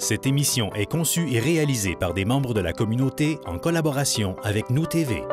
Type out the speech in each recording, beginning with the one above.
Cette émission est conçue et réalisée par des membres de la communauté en collaboration avec Nous TV.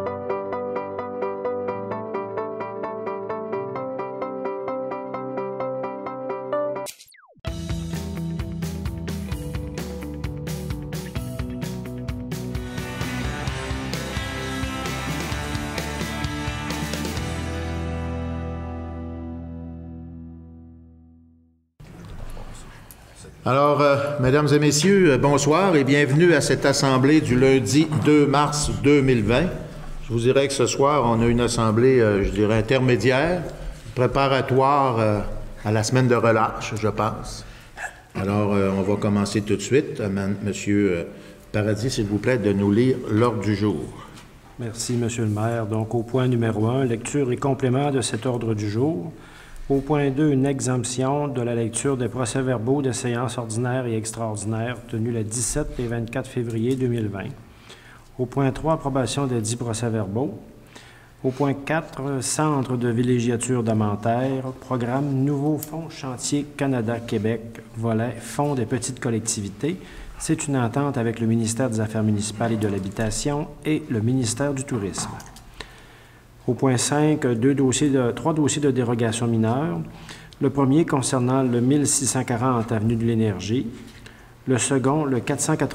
Alors, mesdames et messieurs, bonsoir et bienvenue à cette assemblée du lundi 2 mars 2020. Je vous dirais que ce soir, on a une assemblée, je dirais, intermédiaire, préparatoire à la semaine de relâche, je pense. Alors, on va commencer tout de suite. Monsieur Paradis, s'il vous plaît, de nous lire l'ordre du jour. Merci, Monsieur le maire. Donc, au point numéro 1, lecture et complément de cet ordre du jour. Au point 2, une exemption de la lecture des procès-verbaux de séances ordinaires et extraordinaires tenues le 17 et 24 février 2020. Au point 3, approbation des 10 procès-verbaux. Au point 4, Centre de villégiature d'Amentaire, programme Nouveau Fonds Chantier Canada-Québec, volet Fonds des petites collectivités. C'est une entente avec le ministère des Affaires municipales et de l'Habitation et le ministère du Tourisme. Au point 5, trois dossiers de dérogation mineure. Le premier concernant le 1640 avenue de l'Énergie. Le second, le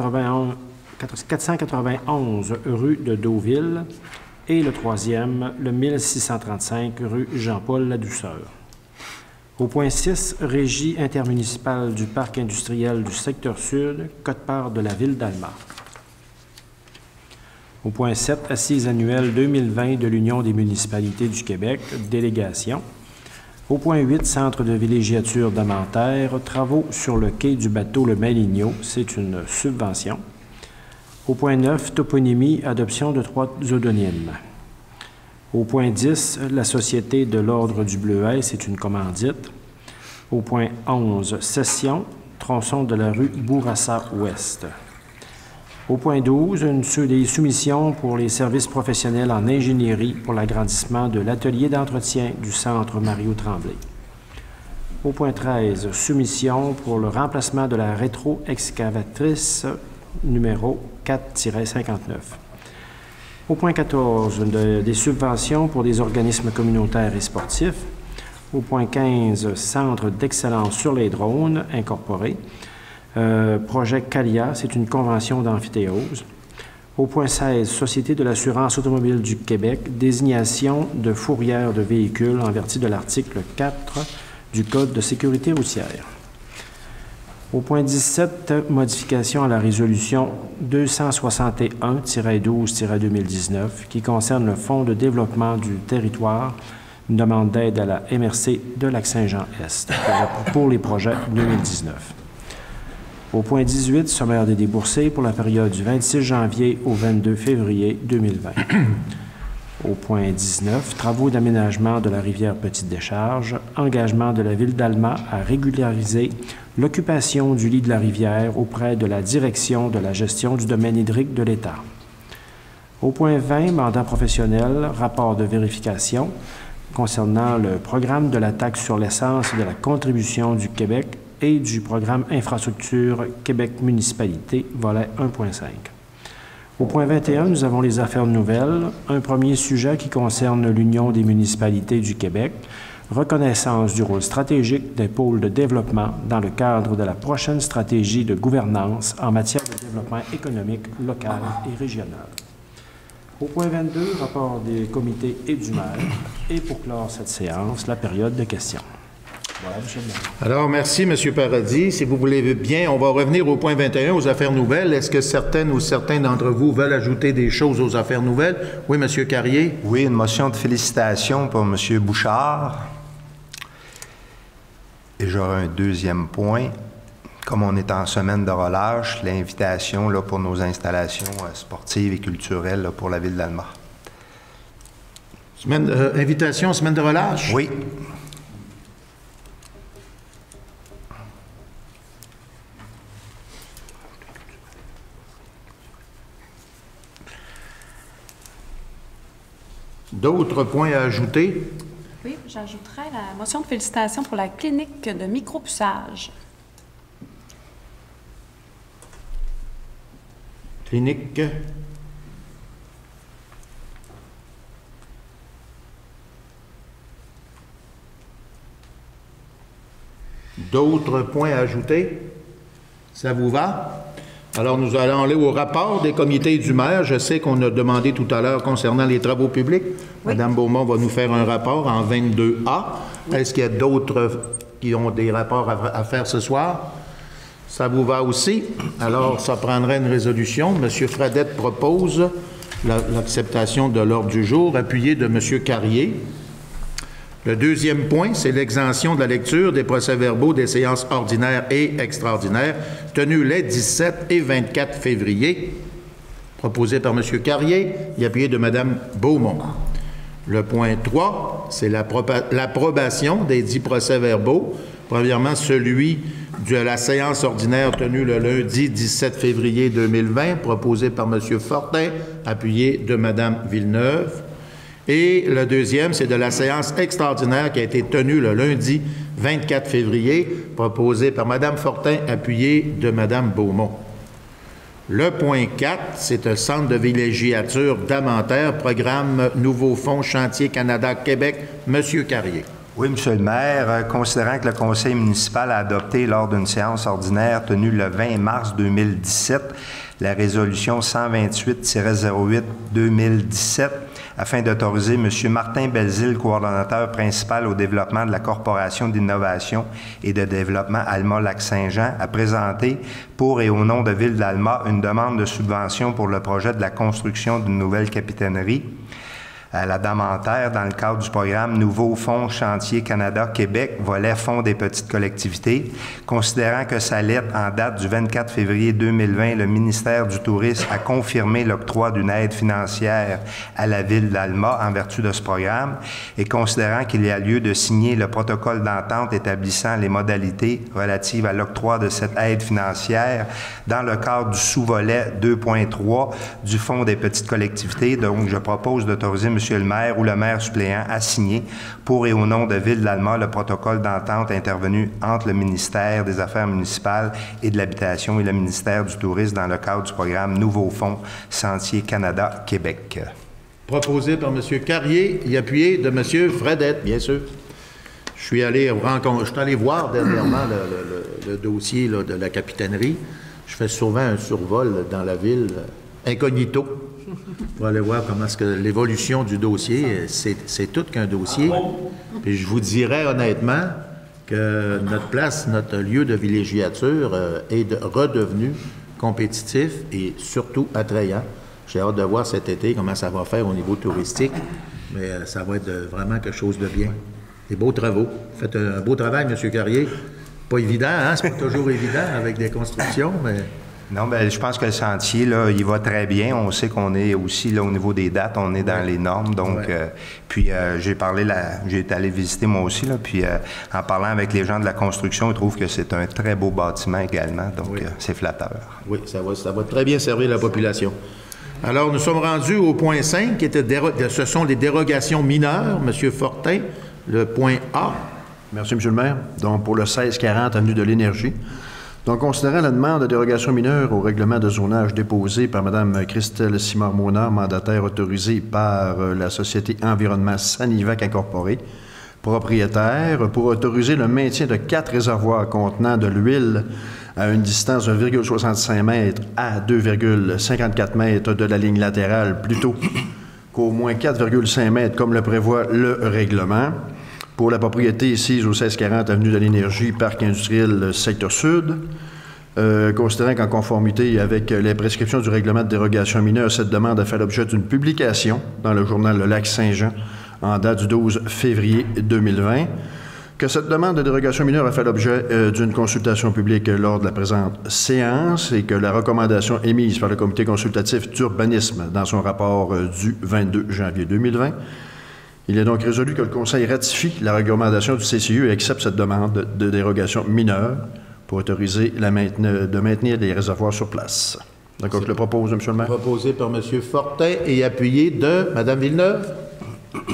491 rue de Deauville. Et le troisième, le 1635 rue Jean-Paul-Ladouceur. Au point 6, régie intermunicipale du parc industriel du secteur sud, quote-part de la ville d'Alma. Au point 7, Assises annuelles 2020 de l'Union des municipalités du Québec, délégation. Au point 8, Centre de villégiature d'Amentaire, travaux sur le quai du bateau Le Maligno, c'est une subvention. Au point 9, toponymie, adoption de 3 pseudonymes. Au point 10, la Société de l'Ordre du Bleuet, c'est une commandite. Au point 11, session, tronçon de la rue Bourassa-Ouest. Au point 12, des soumissions pour les services professionnels en ingénierie pour l'agrandissement de l'atelier d'entretien du centre Mario-Tremblay. Au point 13, soumission pour le remplacement de la rétro-excavatrice numéro 4-59. Au point 14, des subventions pour des organismes communautaires et sportifs. Au point 15, Centre d'excellence sur les drones incorporé. Projet CALIA, c'est une convention d'amphithéose. Au point 16, Société de l'assurance automobile du Québec, désignation de fourrière de véhicules en vertu de l'article 4 du Code de sécurité routière. Au point 17, modification à la résolution 261-12-2019 qui concerne le Fonds de développement du territoire, une demande d'aide à la MRC de Lac-Saint-Jean-Est pour les projets 2019. Au point 18, sommaire des déboursés pour la période du 26 janvier au 22 février 2020. Au point 19, travaux d'aménagement de la rivière Petite-Décharge, engagement de la ville d'Alma à régulariser l'occupation du lit de la rivière auprès de la direction de la gestion du domaine hydrique de l'État. Au point 20, mandat professionnel, rapport de vérification concernant le programme de la taxe sur l'essence et de la contribution du Québec et du programme Infrastructure Québec Municipalité, volet 1.5. Au point 21, nous avons les affaires nouvelles. Un premier sujet qui concerne l'Union des municipalités du Québec, reconnaissance du rôle stratégique des pôles de développement dans le cadre de la prochaine stratégie de gouvernance en matière de développement économique local et régional. Au point 22, rapport des comités et du maire. Et pour clore cette séance, la période de questions. Voilà, M. le maire. Alors, merci, M. Paradis. Si vous voulez bien, on va revenir au point 21, aux affaires nouvelles. Est-ce que certaines ou certains d'entre vous veulent ajouter des choses aux affaires nouvelles? Oui, M. Carrier. Oui, une motion de félicitations pour M. Bouchard. Et j'aurai un deuxième point. Comme on est en semaine de relâche, l'invitation là, pour nos installations sportives et culturelles là, pour la ville d'Alma. Invitation, semaine de relâche? Oui. D'autres points à ajouter? Oui, j'ajouterais la motion de félicitations pour la clinique de micropuçage. clinique. D'autres points à ajouter? Ça vous va? Alors, nous allons aller au rapport des comités du maire. Je sais qu'on a demandé tout à l'heure concernant les travaux publics. Oui. Mme Beaumont va nous faire un rapport en 22A. Oui. Est-ce qu'il y a d'autres qui ont des rapports à faire ce soir? Ça vous va aussi? Alors, ça prendrait une résolution. M. Fradette propose l'acceptation de l'ordre du jour, appuyé de M. Carrier. Le deuxième point, c'est l'exemption de la lecture des procès-verbaux des séances ordinaires et extraordinaires tenues les 17 et 24 février, proposé par M. Carrier et appuyé de Mme Beaumont. Le point 3, c'est l'approbation des 10 procès-verbaux. Premièrement, celui de la séance ordinaire tenue le lundi 17 février 2020, proposé par M. Fortin, appuyé de Mme Villeneuve. Et le deuxième, c'est de la séance extraordinaire qui a été tenue le lundi 24 février, proposée par Mme Fortin, appuyée de Mme Beaumont. Le point 4, c'est un centre de villégiature d'Amentaire, programme Nouveau Fonds Chantier Canada-Québec. M. Carrier. Oui, M. le maire, considérant que le conseil municipal a adopté lors d'une séance ordinaire tenue le 20 mars 2017 la résolution 128-08-2017 afin d'autoriser M. Martin Belzile, coordonnateur principal au développement de la Corporation d'innovation et de développement Alma-Lac-Saint-Jean, à présenter pour et au nom de Ville d'Alma une demande de subvention pour le projet de la construction d'une nouvelle capitainerie à la Damentaire dans le cadre du programme Nouveau Fonds Chantier Canada-Québec, volet Fonds des petites collectivités. Considérant que sa lettre en date du 24 février 2020, le ministère du Tourisme a confirmé l'octroi d'une aide financière à la Ville d'Alma en vertu de ce programme et considérant qu'il y a lieu de signer le protocole d'entente établissant les modalités relatives à l'octroi de cette aide financière dans le cadre du sous-volet 2.3 du Fonds des petites collectivités. Donc, je propose d'autoriser M. le maire ou le maire suppléant à signer pour et au nom de Ville d'Alma le protocole d'entente intervenu entre le ministère des Affaires municipales et de l'Habitation et le ministère du Tourisme dans le cadre du programme Nouveau Fonds Chantier Canada-Québec. Proposé par M. Carrier et appuyé de M. Fradette, bien sûr. Je suis allé voir dernièrement le dossier là, de la capitainerie. Je fais souvent un survol dans la ville incognito. Pour aller voir comment est-ce que l'évolution du dossier, c'est tout qu'un dossier. Puis je vous dirais honnêtement que notre place, notre lieu de villégiature est redevenu compétitif et surtout attrayant. J'ai hâte de voir cet été comment ça va faire au niveau touristique, mais ça va être vraiment quelque chose de bien. Des beaux travaux. Faites un beau travail, M. Carrier. Pas évident, hein? C'est pas toujours évident avec des constructions, mais... Non, bien, je pense que le chantier, là, il va très bien. On sait qu'on est aussi, là, au niveau des dates, on est dans les normes. Donc, puis j'ai été allé visiter moi aussi, là, puis en parlant avec les gens de la construction, ils trouvent que c'est un très beau bâtiment également. Donc, c'est flatteur. Oui, ça va très bien servir la population. Alors, nous sommes rendus au point 5, qui était ce sont les dérogations mineures. M. Fortin, le point A. Merci, M. le maire. Donc, pour le 1640 Avenue de l'Énergie. Donc, considérant la demande de dérogation mineure au règlement de zonage déposé par Mme Christelle Simard-Monard, mandataire autorisée par la Société Environnement Sanivac Incorporée, propriétaire, pour autoriser le maintien de 4 réservoirs contenant de l'huile à une distance de 1,65 m à 2,54 m de la ligne latérale, plutôt qu'au moins 4,5 m comme le prévoit le règlement, pour la propriété sise au 1640 Avenue de l'Énergie, Parc industriel secteur sud. Considérant qu'en conformité avec les prescriptions du règlement de dérogation mineure, cette demande a fait l'objet d'une publication dans le journal Le Lac-Saint-Jean en date du 12 février 2020, que cette demande de dérogation mineure a fait l'objet d'une consultation publique lors de la présente séance et que la recommandation émise par le comité consultatif d'urbanisme dans son rapport du 22 janvier 2020, il est donc résolu que le Conseil ratifie la recommandation du CCU et accepte cette demande de dérogation mineure pour autoriser de maintenir les réservoirs sur place. Donc, je le propose, M. le maire. Proposé par M. Fortin et appuyé de Mme Villeneuve.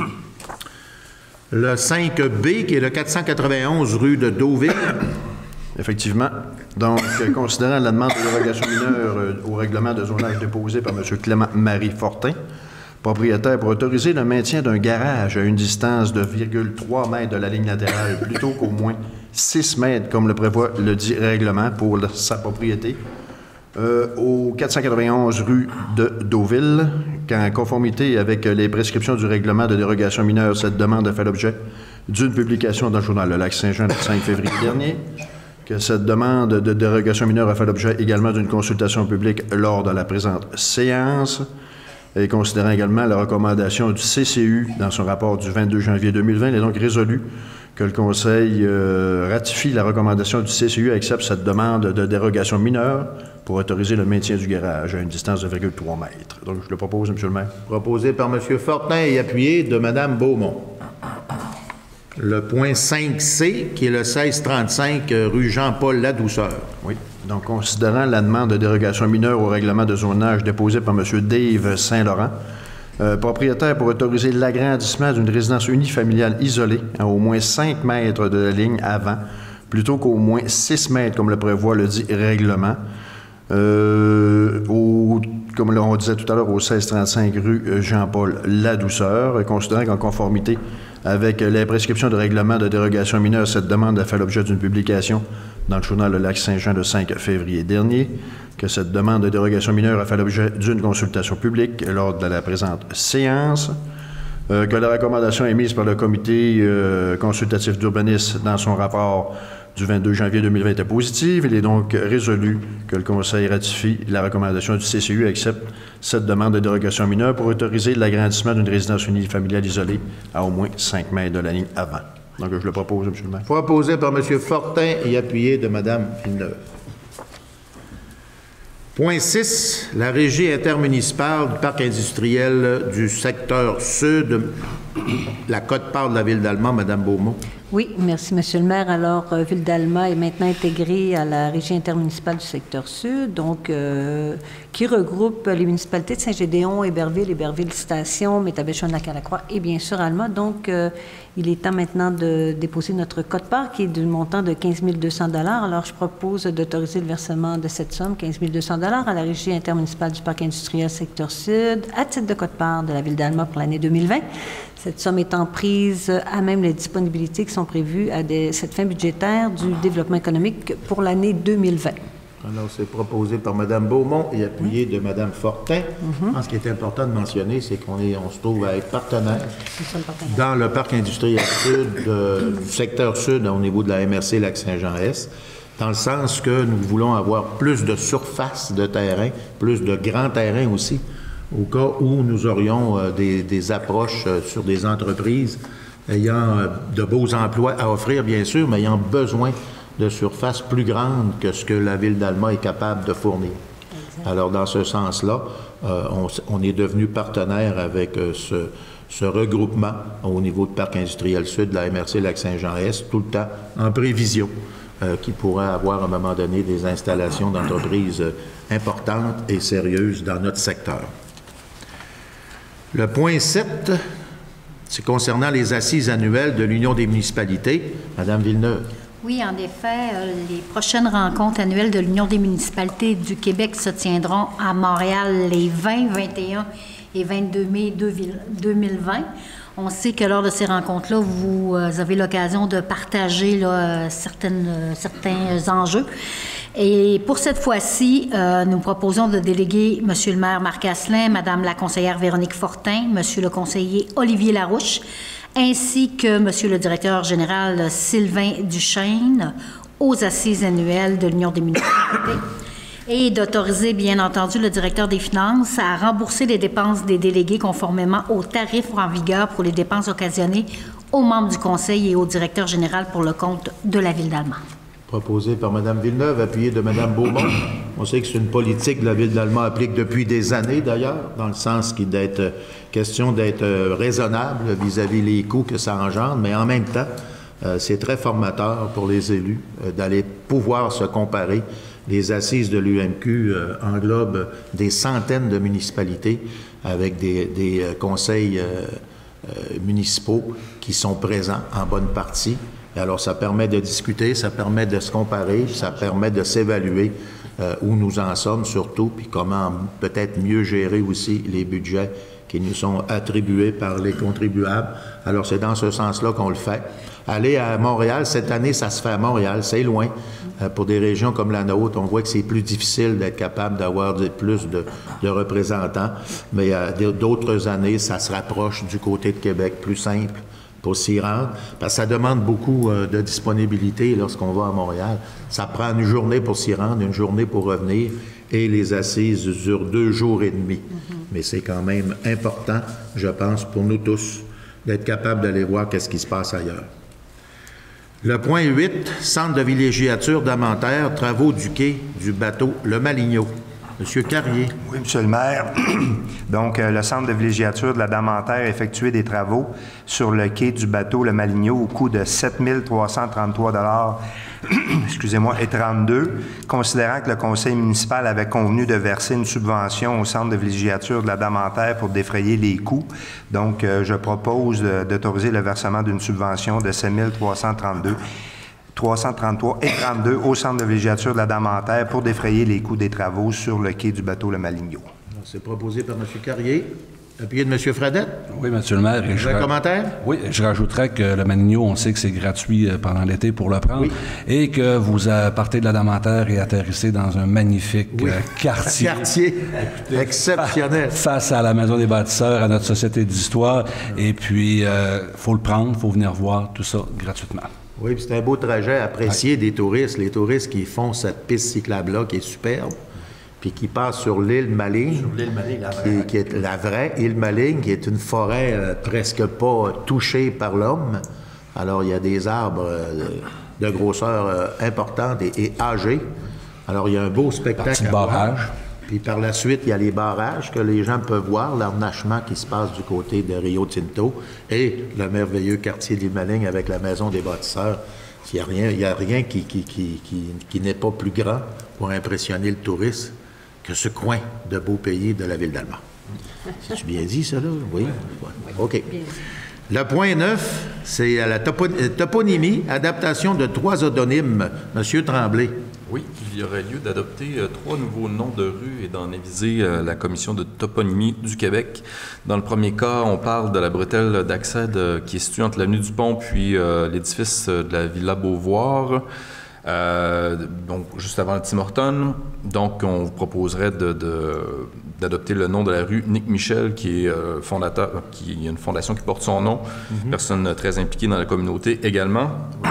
Le 5B, qui est le 491 rue de Deauville. Effectivement. Donc, considérant la demande de dérogation mineure au règlement de zonage déposé par M. Clément-Marie Fortin, propriétaire, pour autoriser le maintien d'un garage à une distance de 0,3 mètres de la ligne latérale, plutôt qu'au moins 6 mètres, comme le prévoit le dit règlement pour sa propriété, au 491 rue de Deauville, qu'en conformité avec les prescriptions du règlement de dérogation mineure, cette demande a fait l'objet d'une publication dans le journal Le Lac-Saint-Jean le 5 février dernier, que cette demande de dérogation mineure a fait l'objet également d'une consultation publique lors de la présente séance, et considérant également la recommandation du CCU dans son rapport du 22 janvier 2020, il est donc résolu que le Conseil ratifie la recommandation du CCU et accepte cette demande de dérogation mineure pour autoriser le maintien du garage à une distance de 0,3 mètres. Donc, je le propose, M. le maire. Proposé par M. Fortin et appuyé de Mme Beaumont. Le point 5C, qui est le 1635 rue Jean-Paul Ladouceur. Oui. Donc, considérant la demande de dérogation mineure au règlement de zonage déposé par M. Dave Saint-Laurent, propriétaire pour autoriser l'agrandissement d'une résidence unifamiliale isolée à au moins 5 mètres de la ligne avant, plutôt qu'au moins 6 mètres, comme le prévoit le dit règlement, comme on disait tout à l'heure, au 1635 rue Jean-Paul Ladouceur, considérant qu'en conformité avec les prescriptions de règlement de dérogation mineure, cette demande a fait l'objet d'une publication dans le journal Le Lac-Saint-Jean le 5 février dernier, que cette demande de dérogation mineure a fait l'objet d'une consultation publique lors de la présente séance, que la recommandation émise par le comité consultatif d'urbanisme dans son rapport du 22 janvier 2020 était positive. Il est donc résolu que le Conseil ratifie la recommandation du CCU et accepte cette demande de dérogation mineure pour autoriser l'agrandissement d'une résidence unifamiliale isolée à au moins 5 mètres de la ligne avant. Donc, je le propose, M. le maire. Proposé par M. Fortin et appuyé de Mme Villeneuve. Point 6, la régie intermunicipale du parc industriel du secteur sud, la quote-part de la ville d'Alma, Mme Beaumont. Oui, merci, M. le maire. Alors, Ville d'Alma est maintenant intégrée à la régie intermunicipale du secteur sud, donc qui regroupe les municipalités de Saint-Gédéon, Héberville Station, Métabetchouan-Lac-à-la-Croix et bien sûr Alma. Donc, il est temps maintenant de déposer notre quote-part qui est du montant de 15 200 $. Alors, je propose d'autoriser le versement de cette somme, 15 200 $ à la régie intermunicipale du parc industriel secteur sud à titre de quote-part de la Ville d'Alma pour l'année 2020. Cette somme étant prise à même les disponibilités qui sont prévues à cette fin budgétaire du développement économique pour l'année 2020. Alors, c'est proposé par Mme Beaumont et appuyé de Mme Fortin. Je pense qu'il est important de mentionner, c'est qu'on se trouve à être partenaire dans le parc industriel sud, du secteur sud au niveau de la MRC Lac-Saint-Jean-Est, dans le sens que nous voulons avoir plus de surface de terrain, plus de grands terrains aussi, au cas où nous aurions des approches sur des entreprises ayant de beaux emplois à offrir, bien sûr, mais ayant besoin de surface plus grande que ce que la Ville d'Alma est capable de fournir. Exact. Alors, dans ce sens-là, on est devenu partenaire avec ce regroupement au niveau du Parc industriel sud de la MRC Lac-Saint-Jean-Est, tout le temps en prévision qui pourrait avoir à un moment donné des installations d'entreprises importantes et sérieuses dans notre secteur. Le point 7, c'est concernant les assises annuelles de l'Union des municipalités. Madame Villeneuve. Oui, en effet, les prochaines rencontres annuelles de l'Union des municipalités du Québec se tiendront à Montréal les 20, 21 et 22 mai 2020. On sait que lors de ces rencontres-là, vous avez l'occasion de partager là, certains enjeux. Et pour cette fois-ci, nous proposons de déléguer M. le maire Marc Asselin, Mme la conseillère Véronique Fortin, M. le conseiller Olivier Larouche, ainsi que M. le directeur général Sylvain Duchesne aux assises annuelles de l'Union des municipalités et d'autoriser, bien entendu, le directeur des finances à rembourser les dépenses des délégués conformément aux tarifs en vigueur pour les dépenses occasionnées aux membres du conseil et au directeur général pour le compte de la Ville d'Alma. Proposé par Mme Villeneuve, appuyé de Mme Beaumont. On sait que c'est une politique que la Ville d'Alma applique depuis des années, d'ailleurs, dans le sens qu'il d'être question d'être raisonnable vis-à-vis les coûts que ça engendre, mais en même temps, c'est très formateur pour les élus d'aller pouvoir se comparer. Les assises de l'UMQ englobent des centaines de municipalités avec des conseils municipaux qui sont présents en bonne partie. Et alors, ça permet de discuter, ça permet de se comparer, ça permet de s'évaluer où nous en sommes surtout, puis comment peut-être mieux gérer aussi les budgets qui nous sont attribués par les contribuables. Alors, c'est dans ce sens-là qu'on le fait. Aller à Montréal, cette année, ça se fait à Montréal, c'est loin. Pour des régions comme la nôtre, on voit que c'est plus difficile d'être capable d'avoir plus de représentants, mais d'autres années, ça se rapproche du côté de Québec, plus simple pour s'y rendre, parce que ça demande beaucoup de disponibilité lorsqu'on va à Montréal. Ça prend une journée pour s'y rendre, une journée pour revenir, et les assises durent 2 jours et demi. Mais c'est quand même important, je pense, pour nous tous, d'être capable d'aller voir qu'est-ce qui se passe ailleurs. Le point 8, centre de villégiature d'Amentaire, travaux du quai du bateau Le Maligneault. Monsieur Carrier. Oui, Monsieur le maire. Donc, le centre de villégiature de la Damentaire a effectué des travaux sur le quai du bateau Le Maligneault au coût de 7 333 excusez-moi, et 32, considérant que le conseil municipal avait convenu de verser une subvention au centre de villégiature de la Damentaire pour défrayer les coûts. Donc, je propose d'autoriser le versement d'une subvention de 7 333 et 32 au centre de villégiature de la Damentaire pour défrayer les coûts des travaux sur le quai du bateau Le Maligneault. C'est proposé par M. Carrier. Appuyé de M. Fradette. Oui, M. le maire. Vous avez un commentaire? Oui, je rajouterais que le Maligneault, on sait que c'est gratuit pendant l'été pour le prendre, et que vous partez de la Damentaire et atterrissez dans un magnifique quartier. Quartier exceptionnel. Face à la Maison des bâtisseurs, à notre Société d'histoire. Et puis, il faut le prendre, il faut venir voir tout ça gratuitement. Oui, puis c'est un beau trajet apprécié des touristes. Les touristes qui font cette piste cyclable-là qui est superbe, puis qui passe sur l'île Maligne, qui est la vraie île Maligne, qui est une forêt presque pas touchée par l'homme. Alors, il y a des arbres de grosseur importante et âgés. Alors, il y a un beau spectacle à voir. Puis par la suite, il y a les barrages que les gens peuvent voir, l'harnachement qui se passe du côté de Rio Tinto et le merveilleux quartier de l'île Maligne avec la Maison des bâtisseurs. Il n'y a rien qui n'est pas plus grand pour impressionner le touriste que ce coin de beau pays de la ville d'Alma. C'est-tu bien dit, ça, là? Oui? OK. Le point 9, c'est la toponymie, adaptation de 3 odonymes. Monsieur Tremblay. Oui, il y aurait lieu d'adopter 3 nouveaux noms de rues et d'en aviser la Commission de toponymie du Québec. Dans le premier cas, on parle de la bretelle d'accès qui est située entre l'avenue du Pont puis l'édifice de la Villa Beauvoir. Donc, juste avant le Tim Hortons. Donc, on vous proposerait d'adopter le nom de la rue Nick Michel, qui est fondateur, qui a une fondation qui porte son nom, personne très impliquée dans la communauté également.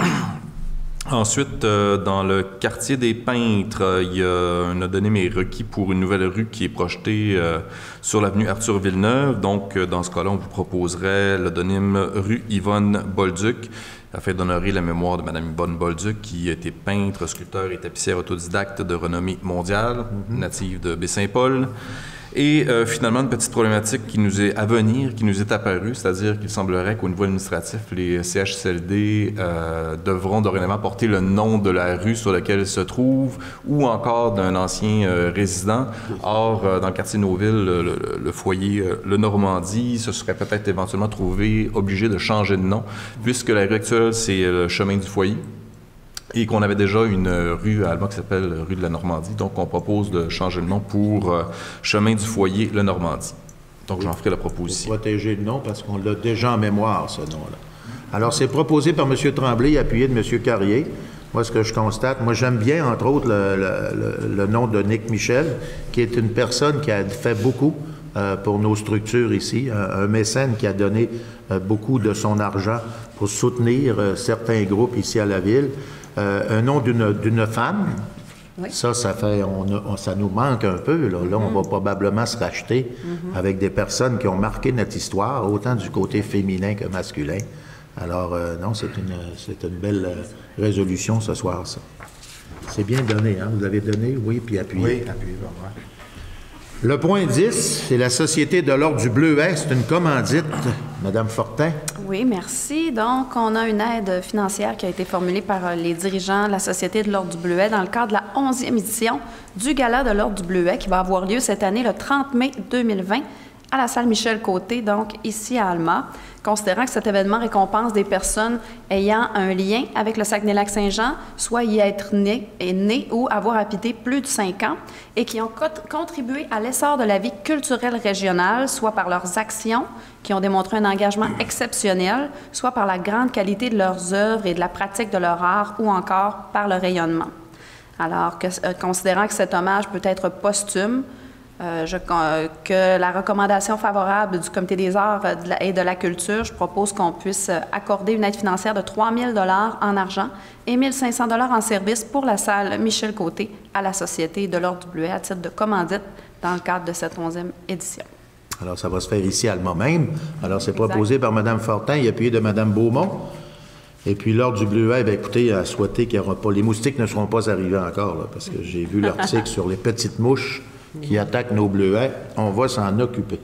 Ensuite, dans le quartier des Peintres, il y a un odonyme est requis pour une nouvelle rue qui est projetée sur l'avenue Arthur Villeneuve. Donc, dans ce cas-là, on vous proposerait l'odonyme rue Yvonne Bolduc, afin d'honorer la mémoire de Mme Yvonne Bolduc, qui était peintre, sculpteur et tapissière autodidacte de renommée mondiale, native de Baie-Saint-Paul. Et finalement, une petite problématique qui nous est à venir, qui nous est apparue, c'est-à-dire qu'il semblerait qu'au niveau administratif, les CHSLD devront dorénavant porter le nom de la rue sur laquelle ils se trouvent ou encore d'un ancien résident. Or, dans le quartier de Noville, le foyer Le Normandie se serait peut-être éventuellement trouvé obligé de changer de nom, puisque la rue actuelle, c'est le chemin du foyer. Et qu'on avait déjà une rue à Alma qui s'appelle rue de la Normandie. Donc, on propose de changer le nom pour Chemin du foyer Le Normandie. Donc, j'en ferai la proposition. Pour protéger le nom parce qu'on l'a déjà en mémoire, ce nom-là. Alors, c'est proposé par M. Tremblay, appuyé de M. Carrier. Moi, ce que je constate, moi, j'aime bien, entre autres, le nom de Nick Michel, qui est une personne qui a fait beaucoup pour nos structures ici, un mécène qui a donné beaucoup de son argent pour soutenir certains groupes ici à la ville. Un nom d'une femme, oui. Ça fait, ça nous manque un peu. Là, on va probablement se racheter avec des personnes qui ont marqué notre histoire, autant du côté féminin que masculin. Alors, non, c'est une belle résolution ce soir, ça. C'est bien donné, hein? Vous avez donné, oui, puis appuyé. Oui, appuyé, vraiment. Le point 10, c'est la Société de l'Ordre du Bleuet. C'est une commandite. Madame Fortin. Oui, merci. Donc, on a une aide financière qui a été formulée par les dirigeants de la Société de l'Ordre du Bleuet dans le cadre de la 11e édition du Gala de l'Ordre du Bleuet qui va avoir lieu cette année le 30 mai 2020 à la salle Michel Côté, donc ici à Alma, considérant que cet événement récompense des personnes ayant un lien avec le Saguenay-Lac-Saint-Jean, soit y être né ou avoir habité plus de 5 ans, et qui ont contribué à l'essor de la vie culturelle régionale, soit par leurs actions, qui ont démontré un engagement exceptionnel, soit par la grande qualité de leurs œuvres et de la pratique de leur art, ou encore par le rayonnement. Alors, considérant que cet hommage peut être posthume, que la recommandation favorable du Comité des arts et de la culture, je propose qu'on puisse accorder une aide financière de 3 000 $ en argent et 1 500 $ en services pour la salle Michel Côté à la Société de l'Ordre du Bleuet à titre de commandite dans le cadre de cette 11e édition. Alors, ça va se faire ici à Alma même. Alors, c'est proposé par Mme Fortin et appuyé de Mme Beaumont. Et puis, l'Ordre du Bleuet, bien, écoutez, a souhaité qu'il n'y aura pas... Les moustiques ne seront pas arrivés encore, là, parce que j'ai vu l'article sur les petites mouches qui attaquent nos bleuets. On va s'en occuper.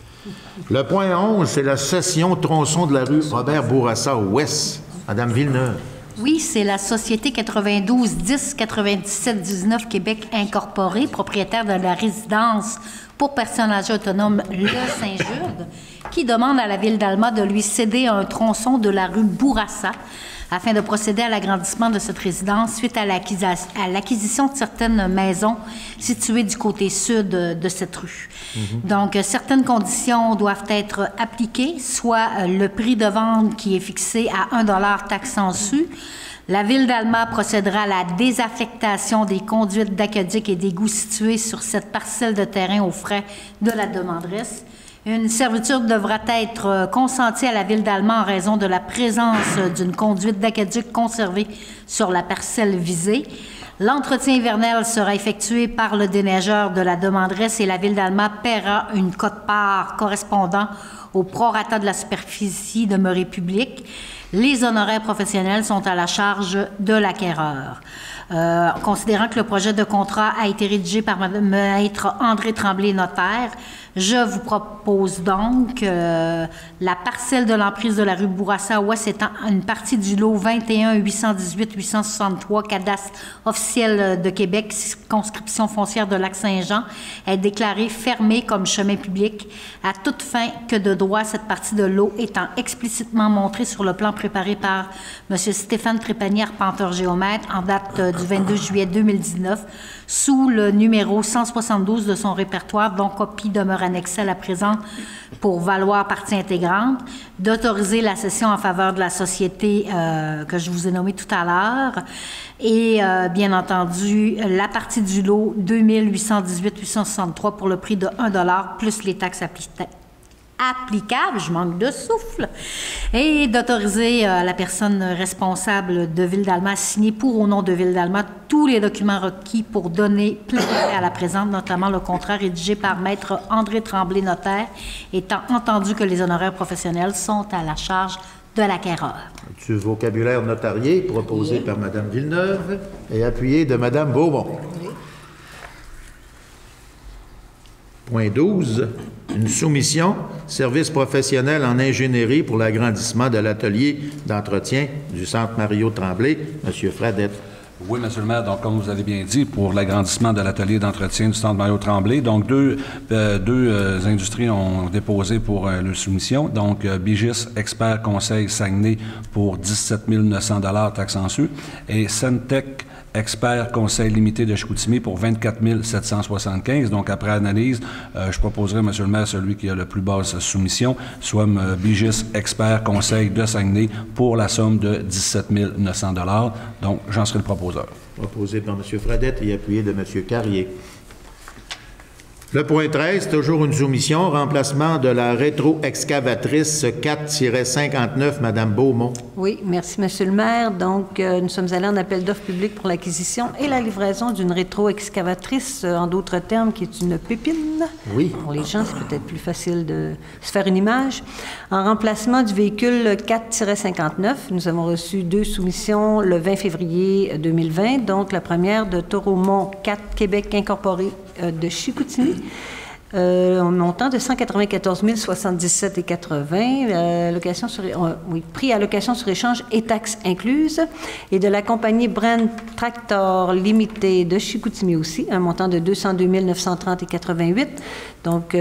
Le point 11, c'est la cession tronçon de la rue Robert Bourassa Ouest. Madame Villeneuve. Oui, c'est la Société 92 10 97 19 Québec Incorporée, propriétaire de la résidence pour personnes âgées autonomes Le Saint-Jude, qui demande à la Ville d'Alma de lui céder un tronçon de la rue Bourassa afin de procéder à l'agrandissement de cette résidence suite à l'acquisition de certaines maisons situées du côté sud de cette rue. Donc, certaines conditions doivent être appliquées, soit le prix de vente qui est fixé à 1 $ taxe en su. La Ville d'Alma procédera à la désaffectation des conduites d'aqueduc et d'égouts situées sur cette parcelle de terrain aux frais de la demanderesse. Une servitude devra être consentie à la Ville d'Alma en raison de la présence d'une conduite d'aqueduc conservée sur la parcelle visée. L'entretien hivernal sera effectué par le déneigeur de la demanderesse et la Ville d'Alma paiera une quote-part correspondant au prorata de la superficie demeurée publique. Les honoraires professionnels sont à la charge de l'acquéreur. Considérant que le projet de contrat a été rédigé par Maître André Tremblay, notaire, je vous propose donc la parcelle de l'emprise de la rue Bourassa Ouest étant une partie du lot 21 818 863 cadastre officiel de Québec, circonscription foncière de Lac-Saint-Jean, est déclarée fermée comme chemin public à toute fin que de droit, cette partie de lot étant explicitement montrée sur le plan préparé par M. Stéphane Trépanier, arpenteur géomètre, en date du 22 juillet 2019, sous le numéro 172 de son répertoire, dont copie demeure annexée à la présente pour valoir partie intégrante, d'autoriser la cession en faveur de la société que je vous ai nommée tout à l'heure, et bien entendu, la partie du lot 2818 863 pour le prix de 1 $ plus les taxes applicable, je manque de souffle, et d'autoriser la personne responsable de Ville d'Alma à signer pour au nom de Ville d'Alma tous les documents requis pour donner plein à la présente, notamment le contrat rédigé par Maître André Tremblay, notaire, étant entendu que les honoraires professionnels sont à la charge de l'acquéreur. Du vocabulaire notarié proposé par Mme Villeneuve et appuyé de Mme Beaumont. Point 12, une soumission, service professionnel en ingénierie pour l'agrandissement de l'atelier d'entretien du Centre Mario Tremblay. M. Fradette. Oui, M. le maire. Donc, comme vous avez bien dit, pour l'agrandissement de l'atelier d'entretien du Centre Mario Tremblay, donc deux industries ont déposé pour leur soumission. Donc, Bigis Expert Conseil Saguenay pour 17 900 $ taxe en su et Centec Expert Conseil limité de Chicoutimi pour 24 775. Donc, après analyse, je proposerai, M. le maire, celui qui a le plus basse soumission, soit Bigis Expert Conseil de Saguenay pour la somme de 17 900 $. Donc, j'en serai le proposeur. Proposé par M. Fradette et appuyé de M. Carrier. Le point 13, toujours une soumission, remplacement de la rétro-excavatrice 4-59, Mme Beaumont. Oui, merci, M. le maire. Donc, nous sommes allés en appel d'offres publiques pour l'acquisition et la livraison d'une rétro-excavatrice, en d'autres termes, qui est une pépine. Oui. Pour les gens, c'est peut-être plus facile de se faire une image. En remplacement du véhicule 4-59, nous avons reçu 2 soumissions le 20 février 2020. Donc, la première de Toromont 4 Québec Incorporé de Chicoutimi, un montant de 194 077,80 prix à location sur échange et taxes incluses, et de la compagnie Brand Tractor Limited de Chicoutimi aussi, un montant de 202 930,88. Donc,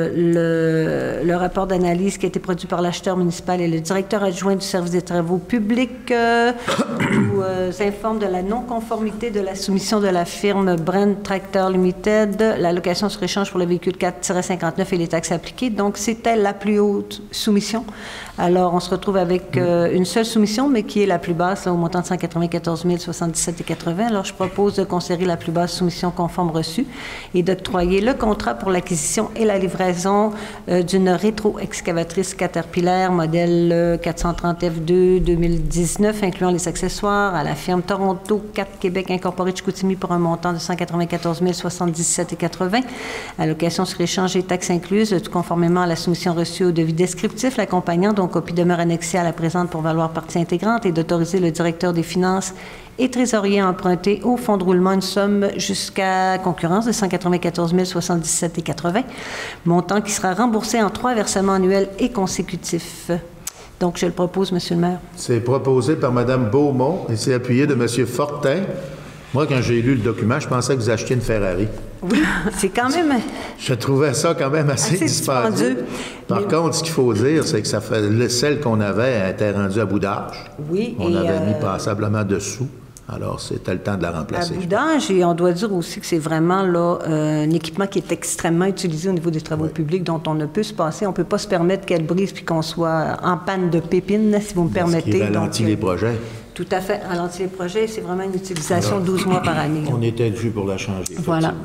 le rapport d'analyse qui a été produit par l'acheteur municipal et le directeur adjoint du service des travaux publics nous informe de la non-conformité de la soumission de la firme Brand Tractor Limited, la location sur échange pour le véhicule 4-59 et les taxes appliquées. Donc, c'était la plus haute soumission. Alors, on se retrouve avec une seule soumission, mais qui est la plus basse, là, au montant de 194 077,80. Alors, je propose de conserver la plus basse soumission conforme reçue et d'octroyer le contrat pour l'acquisition et la livraison d'une rétro-excavatrice Caterpillar modèle 430 F2 2019, incluant les accessoires, à la firme Toronto 4 Québec Incorporé de Chicoutimi pour un montant de 194 077,80. À location sur échange et taxes incluses, tout conformément à la soumission reçue au devis descriptif, l'accompagnant, dont copie demeure annexée à la présente pour valoir partie intégrante, et d'autoriser le directeur des finances et trésorier à emprunter au fonds de roulement une somme jusqu'à concurrence de 194 077,80, montant qui sera remboursé en 3 versements annuels et consécutifs. Donc, je le propose, Monsieur le maire. C'est proposé par Mme Beaumont et c'est appuyé de M. Fortin. Moi, quand j'ai lu le document, je pensais que vous achetiez une Ferrari. Oui, c'est quand même... Je trouvais ça quand même assez dispendieux. Par contre, ce qu'il faut dire, c'est que ça fait celle qu'on avait était rendue à bout d'âge. Oui. On avait mis passablement dessous. Alors, c'était le temps de la remplacer. À bout d'âge, et on doit dire aussi que c'est vraiment là, un équipement qui est extrêmement utilisé au niveau des travaux publics, dont on ne peut se passer. On ne peut pas se permettre qu'elle brise puis qu'on soit en panne de pépines, si vous me permettez. Ce qui ralentit les projets. Tout à fait. Ralentit les projets, c'est vraiment une utilisation de 12 mois par année. On était dû pour la changer. Voilà.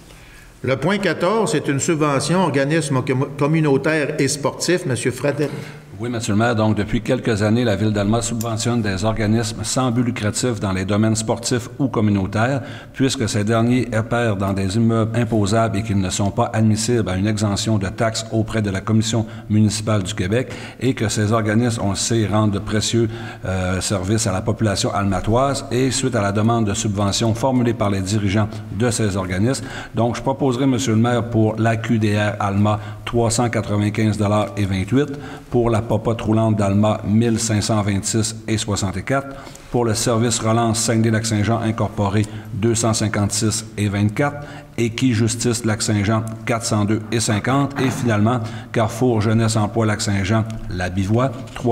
Le point 14, c'est une subvention organisme communautaire et sportif. M. Fredette. Oui, M. le maire. Donc, depuis quelques années, la Ville d'Alma subventionne des organismes sans but lucratif dans les domaines sportifs ou communautaires, puisque ces derniers opèrent dans des immeubles imposables et qu'ils ne sont pas admissibles à une exemption de taxes auprès de la Commission municipale du Québec, et que ces organismes, on le sait, rendent de précieux services à la population almatoise, et suite à la demande de subvention formulée par les dirigeants de ces organismes. Donc, je proposerai, M. le maire, pour l'AQDR Alma, 395,28 $, pour la popote roulante d'Alma, 1526,64 $, pour le service relance Saguenay-Lac-Saint-Jean incorporé, 256,24 $, et Qui Justice Lac-Saint-Jean, 402,50 $, et finalement, Carrefour Jeunesse Emploi Lac-Saint-Jean, La Bivois,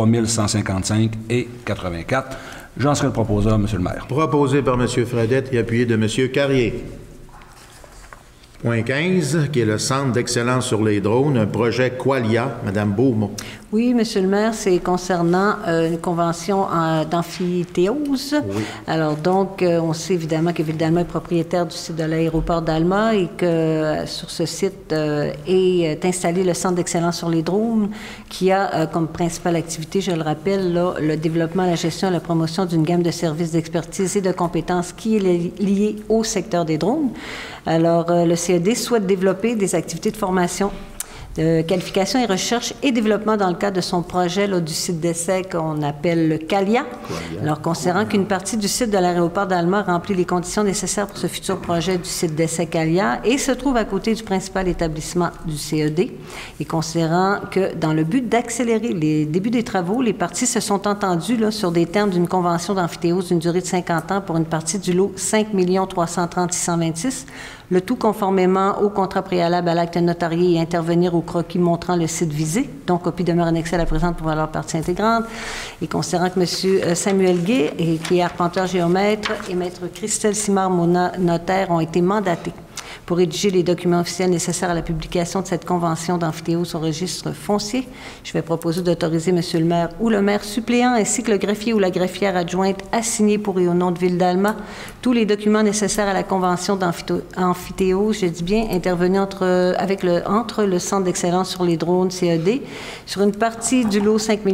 3155,84 $. J'en serai le proposeur, M. le maire. Proposé par M. Fredette et appuyé de M. Carrier. Point 15, qui est le Centre d'excellence sur les drones, un projet Qualia, Mme Beaumont. Oui, Monsieur le maire, c'est concernant une convention d'amphithéose. Oui. Alors donc, on sait évidemment que Ville d'Alma est propriétaire du site de l'aéroport d'Alma et que sur ce site est installé le Centre d'excellence sur les drones qui a comme principale activité, je le rappelle, là, le développement, la gestion et la promotion d'une gamme de services d'expertise et de compétences qui est liée au secteur des drones. Alors, le CED souhaite développer des activités de formation, de qualification et recherche et développement dans le cadre de son projet là, du site d'essai qu'on appelle le Qualia. Alors, considérant qu'une partie du site de l'aéroport d'Alma remplit les conditions nécessaires pour ce futur projet du site d'essai Qualia et se trouve à côté du principal établissement du CED, et considérant que dans le but d'accélérer les débuts des travaux, les parties se sont entendues là, sur des termes d'une convention d'amphithéose d'une durée de 50 ans pour une partie du lot 5 330 626, le tout conformément au contrat préalable à l'acte notarié et intervenir au croquis montrant le site visé, dont copie demeure annexée à la présente pour valoir partie intégrante, et considérant que M. Samuel Guay, qui est arpenteur géomètre, et Maître Christelle Simard-Mona, notaire, ont été mandatés pour rédiger les documents officiels nécessaires à la publication de cette convention d'amphithéose au registre foncier. Je vais proposer d'autoriser M. le maire ou le maire suppléant ainsi que le greffier ou la greffière adjointe à signer pour et au nom de Ville d'Alma tous les documents nécessaires à la convention d'amphithéose, je dis bien, intervenus entre le Centre d'excellence sur les drones CED sur une partie du lot 5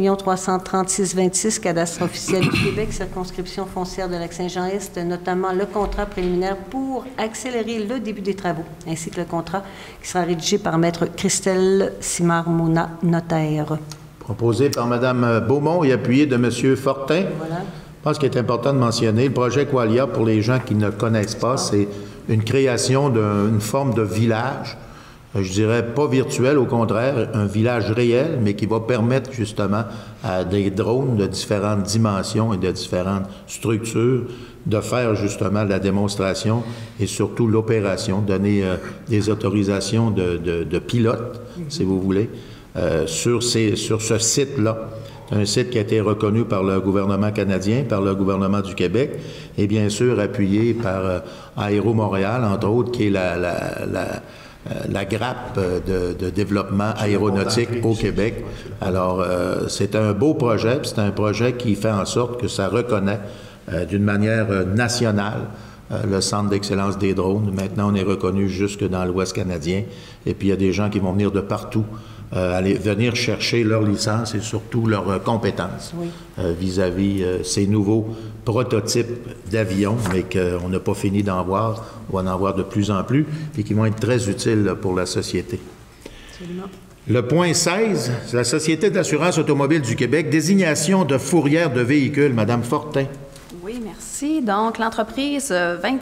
336 26 cadastre officiel du Québec, circonscription foncière de Lac-Saint-Jean-Est, notamment le contrat préliminaire pour accélérer le début des travaux, ainsi que le contrat qui sera rédigé par Maître Christelle Simard-Mona, notaire. Proposé par Mme Beaumont et appuyé de M. Fortin. Voilà. Je pense qu'il est important de mentionner, le projet Qualia, pour les gens qui ne connaissent pas, c'est une création d'une forme de village je dirais pas virtuel, au contraire, un village réel, mais qui va permettre justement à des drones de différentes dimensions et de différentes structures de faire justement la démonstration et surtout l'opération, donner des autorisations de pilote, si vous voulez, sur ce site-là. Un site qui a été reconnu par le gouvernement canadien, par le gouvernement du Québec, et bien sûr appuyé par Aéro Montréal, entre autres, qui est la grappe de développement aéronautique au Québec. Alors, c'est un beau projet, puis c'est un projet qui fait en sorte que ça reconnaît d'une manière nationale le Centre d'excellence des drones. Maintenant, on est reconnu jusque dans l'Ouest canadien, et puis il y a des gens qui vont venir de partout venir chercher leur licence et surtout leurs compétences vis-à-vis ces nouveaux prototypes d'avions, mais qu'on n'a pas fini d'en voir, on va en voir de plus en plus, et qui vont être très utiles pour la société. Absolument. Le point 16, c'est la Société d'assurance automobile du Québec, désignation de fourrière de véhicules. Madame Fortin. Oui, merci. Donc, l'entreprise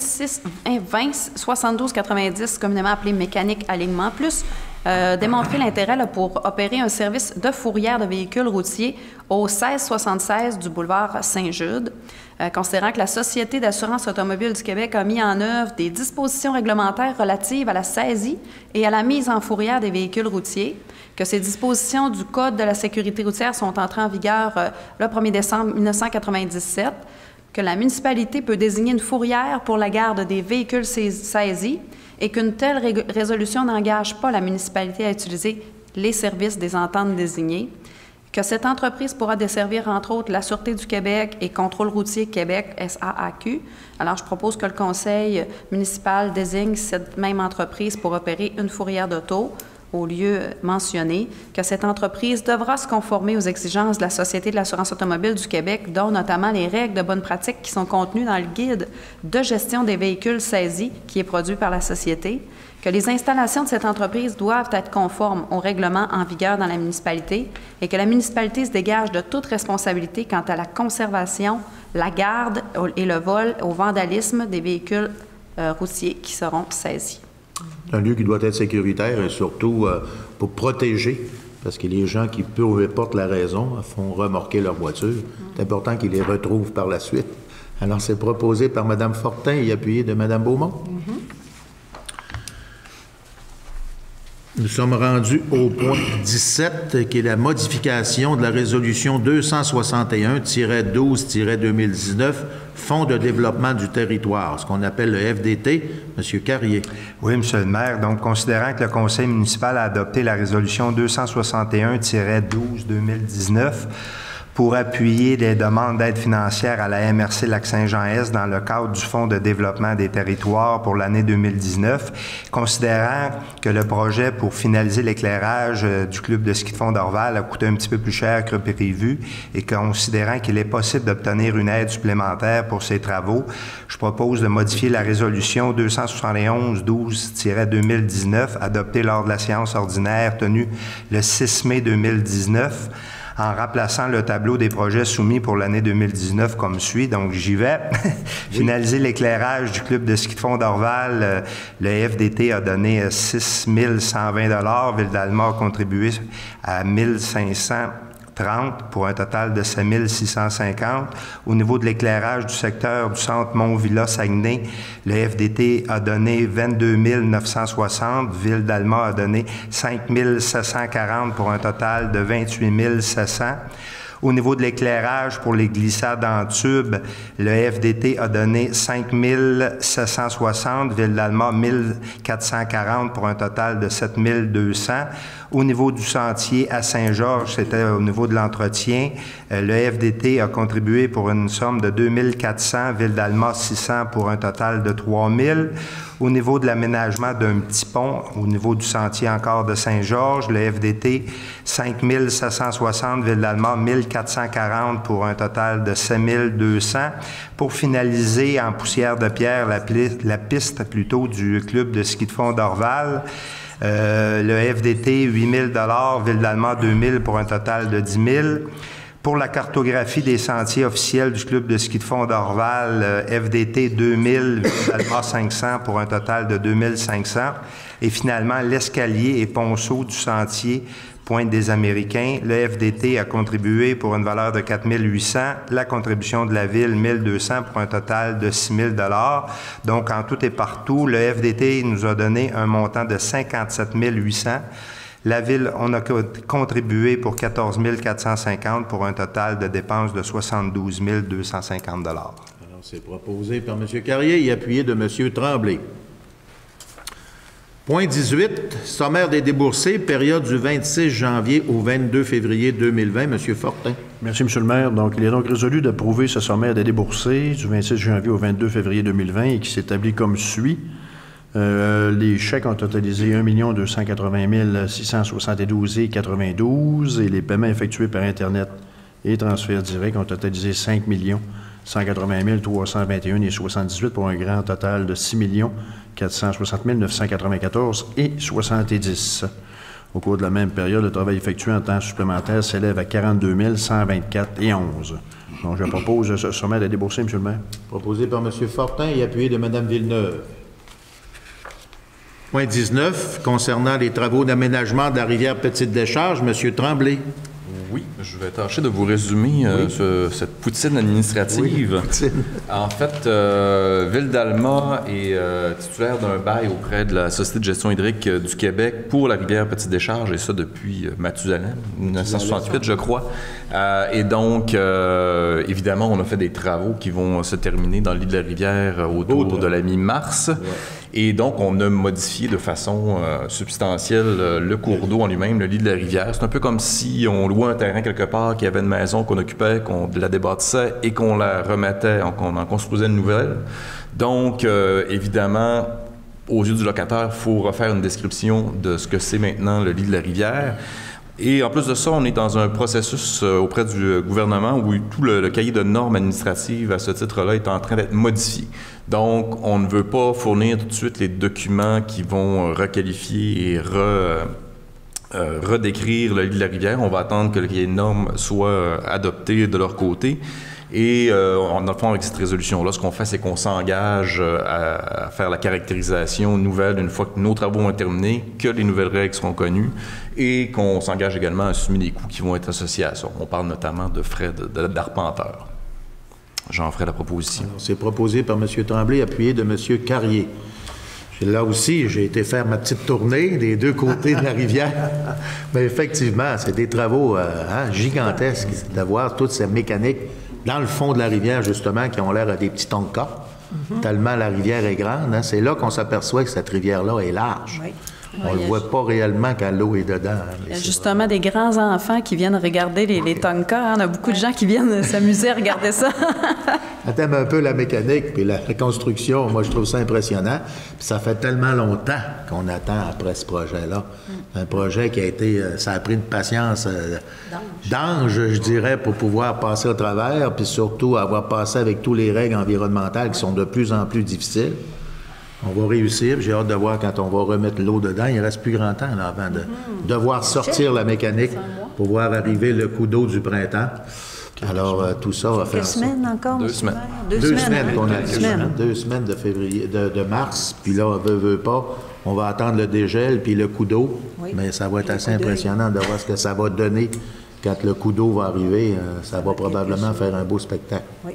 20-72-90, communément appelée Mécanique Alignement Plus, démontré l'intérêt pour opérer un service de fourrière de véhicules routiers au 1676 du boulevard Saint-Jude. Considérant que la Société d'assurance automobile du Québec a mis en œuvre des dispositions réglementaires relatives à la saisie et à la mise en fourrière des véhicules routiers, que ces dispositions du Code de la sécurité routière sont entrées en vigueur le 1er décembre 1997, que la municipalité peut désigner une fourrière pour la garde des véhicules saisis et qu'une telle résolution n'engage pas la municipalité à utiliser les services des ententes désignées, que cette entreprise pourra desservir, entre autres, la Sûreté du Québec et Contrôle routier Québec, SAAQ. Alors, je propose que le conseil municipal désigne cette même entreprise pour opérer une fourrière d'auto au lieu mentionné, que cette entreprise devra se conformer aux exigences de la Société de l'assurance automobile du Québec, dont notamment les règles de bonne pratique qui sont contenues dans le guide de gestion des véhicules saisis qui est produit par la Société, que les installations de cette entreprise doivent être conformes aux règlements en vigueur dans la municipalité et que la municipalité se dégage de toute responsabilité quant à la conservation, la garde et le vol au vandalisme des véhicules routiers qui seront saisis. C'est un lieu qui doit être sécuritaire et surtout pour protéger, parce que les gens qui, peu importe la raison, font remorquer leur voiture. C'est important qu'ils les retrouvent par la suite. Alors, c'est proposé par Mme Fortin et appuyé de Mme Beaumont. Nous sommes rendus au point 17, qui est la modification de la résolution 261-12-2019, Fonds de développement du territoire, ce qu'on appelle le FDT. M. Carrier. Oui, M. le maire. Donc, considérant que le conseil municipal a adopté la résolution 261-12-2019, pour appuyer des demandes d'aide financière à la MRC Lac-Saint-Jean-Est dans le cadre du Fonds de développement des territoires pour l'année 2019, considérant que le projet pour finaliser l'éclairage du club de ski de fond d'Orval a coûté un petit peu plus cher que prévu et considérant qu'il est possible d'obtenir une aide supplémentaire pour ces travaux, je propose de modifier la résolution 271-12-2019 adoptée lors de la séance ordinaire tenue le 6 mai 2019 en remplaçant le tableau des projets soumis pour l'année 2019 comme suit. Donc, j'y vais. Finaliser l'éclairage du club de ski de fond d'Orval. Le FDT a donné 6 120 $. Ville d'Alma a contribué à 1 530 pour un total de 7 650. Au niveau de l'éclairage du secteur du centre Mont-Villa-Saguenay, le FDT a donné 22 960. Ville d'Alma a donné 5 740 pour un total de 28 700. Au niveau de l'éclairage pour les glissades en tube, le FDT a donné 5 760, Ville d'Alma 1 440 pour un total de 7 200. Au niveau du sentier à Saint-Georges, c'était au niveau de l'entretien, le FDT a contribué pour une somme de 2 400, Ville d'Alma 600 pour un total de 3 000. Au niveau de l'aménagement d'un petit pont, au niveau du sentier encore de Saint-Georges, le FDT 5 760, Ville d'Alma 1 440 pour un total de 7 200. Pour finaliser en poussière de pierre la piste plutôt du club de ski de fond d'Orval, le FDT 8 000 $, Ville d'Alma 2 000 pour un total de 10 000. Pour la cartographie des sentiers officiels du club de ski de fond d'Orval, FDT 2000, Alma 500 pour un total de 2500. Et finalement, l'escalier et ponceau du sentier Pointe des Américains. Le FDT a contribué pour une valeur de 4 800. La contribution de la Ville, 1 200 pour un total de 6 000 $. Donc, en tout et partout, le FDT nous a donné un montant de 57 800. La Ville, on a contribué pour 14 450 pour un total de dépenses de 72 250 $. Alors, c'est proposé par M. Carrier et appuyé de M. Tremblay. Point 18, sommaire des déboursés, période du 26 janvier au 22 février 2020. M. Fortin. Merci, M. le maire. Donc, il est donc résolu d'approuver ce sommaire des déboursés du 26 janvier au 22 février 2020 et qui s'établit comme suit. Les chèques ont totalisé 1 280 672,92 et les paiements effectués par Internet et transferts directs ont totalisé 5 180 321,78 pour un grand total de 6 460 994,70. Au cours de la même période, le travail effectué en temps supplémentaire s'élève à 42 124,11. Donc, je propose ce sommaire de débourser, M. le maire. Proposé par M. Fortin et appuyé de Mme Villeneuve. Point 19, concernant les travaux d'aménagement de la rivière Petite-Décharge, M. Tremblay. Oui, je vais tâcher de vous résumer cette poutine administrative. Oui, poutine. En fait, Ville d'Alma est titulaire d'un bail auprès de la Société de gestion hydrique du Québec pour la rivière Petite-Décharge, et ça depuis Mathusalem, 1968, je crois. Et donc, évidemment, on a fait des travaux qui vont se terminer dans le lit de la rivière autour de la mi-mars. Ouais. Et donc, on a modifié de façon substantielle le cours d'eau en lui-même, le lit de la rivière. C'est un peu comme si on louait un terrain quelque part, qu'il y avait une maison qu'on occupait, qu'on la débâtissait et qu'on la remettait, qu'on en construisait une nouvelle. Donc, évidemment, aux yeux du locataire, il faut refaire une description de ce que c'est maintenant le lit de la rivière. Et en plus de ça, on est dans un processus auprès du gouvernement où tout le cahier de normes administratives à ce titre-là est en train d'être modifié. Donc, on ne veut pas fournir tout de suite les documents qui vont requalifier et redécrire le lit de la rivière. On va attendre que le cahier de normes soit adopté de leur côté. Et dans le fond, avec cette résolution-là, ce qu'on fait, c'est qu'on s'engage à faire la caractérisation nouvelle une fois que nos travaux vont être terminés, que les nouvelles règles seront connues et qu'on s'engage également à assumer les coûts qui vont être associés à ça. On parle notamment de frais d'arpenteur. J'en ferai la proposition. C'est proposé par M. Tremblay, appuyé de M. Carrier. Là aussi, j'ai été faire ma petite tournée des deux côtés de la rivière. Mais effectivement, c'est des travaux gigantesques d'avoir toute cette mécanique dans le fond de la rivière, justement, qui ont l'air à des petits tonkas, tellement la rivière est grande. Hein. C'est là qu'on s'aperçoit que cette rivière-là est large. Oui. On ne le voit pas réellement quand l'eau est dedans. Il y a justement des grands-enfants qui viennent regarder les tonkas. Hein. On a beaucoup de gens qui viennent s'amuser à regarder ça. On aime un peu la mécanique puis la construction. Moi, je trouve ça impressionnant. Puis ça fait tellement longtemps qu'on attend après ce projet-là. Un projet qui a été... ça a pris une patience d'ange, je dirais, pour pouvoir passer au travers, puis surtout avoir passé avec toutes les règles environnementales qui sont de plus en plus difficiles. On va réussir. J'ai hâte de voir quand on va remettre l'eau dedans. Il ne reste plus grand temps là, avant de devoir sortir la mécanique pour voir arriver le coup d'eau du printemps. Alors, tout ça va faire ça. 2 semaines encore? 2 semaines. 2 semaines qu'on a 2 semaines de février, de mars. Puis là, on veut pas. On va attendre le dégel puis le coup d'eau. Oui. Mais ça va être assez impressionnant de voir ce que ça va donner quand le coup d'eau va arriver. Ça va probablement faire un beau spectacle. Oui.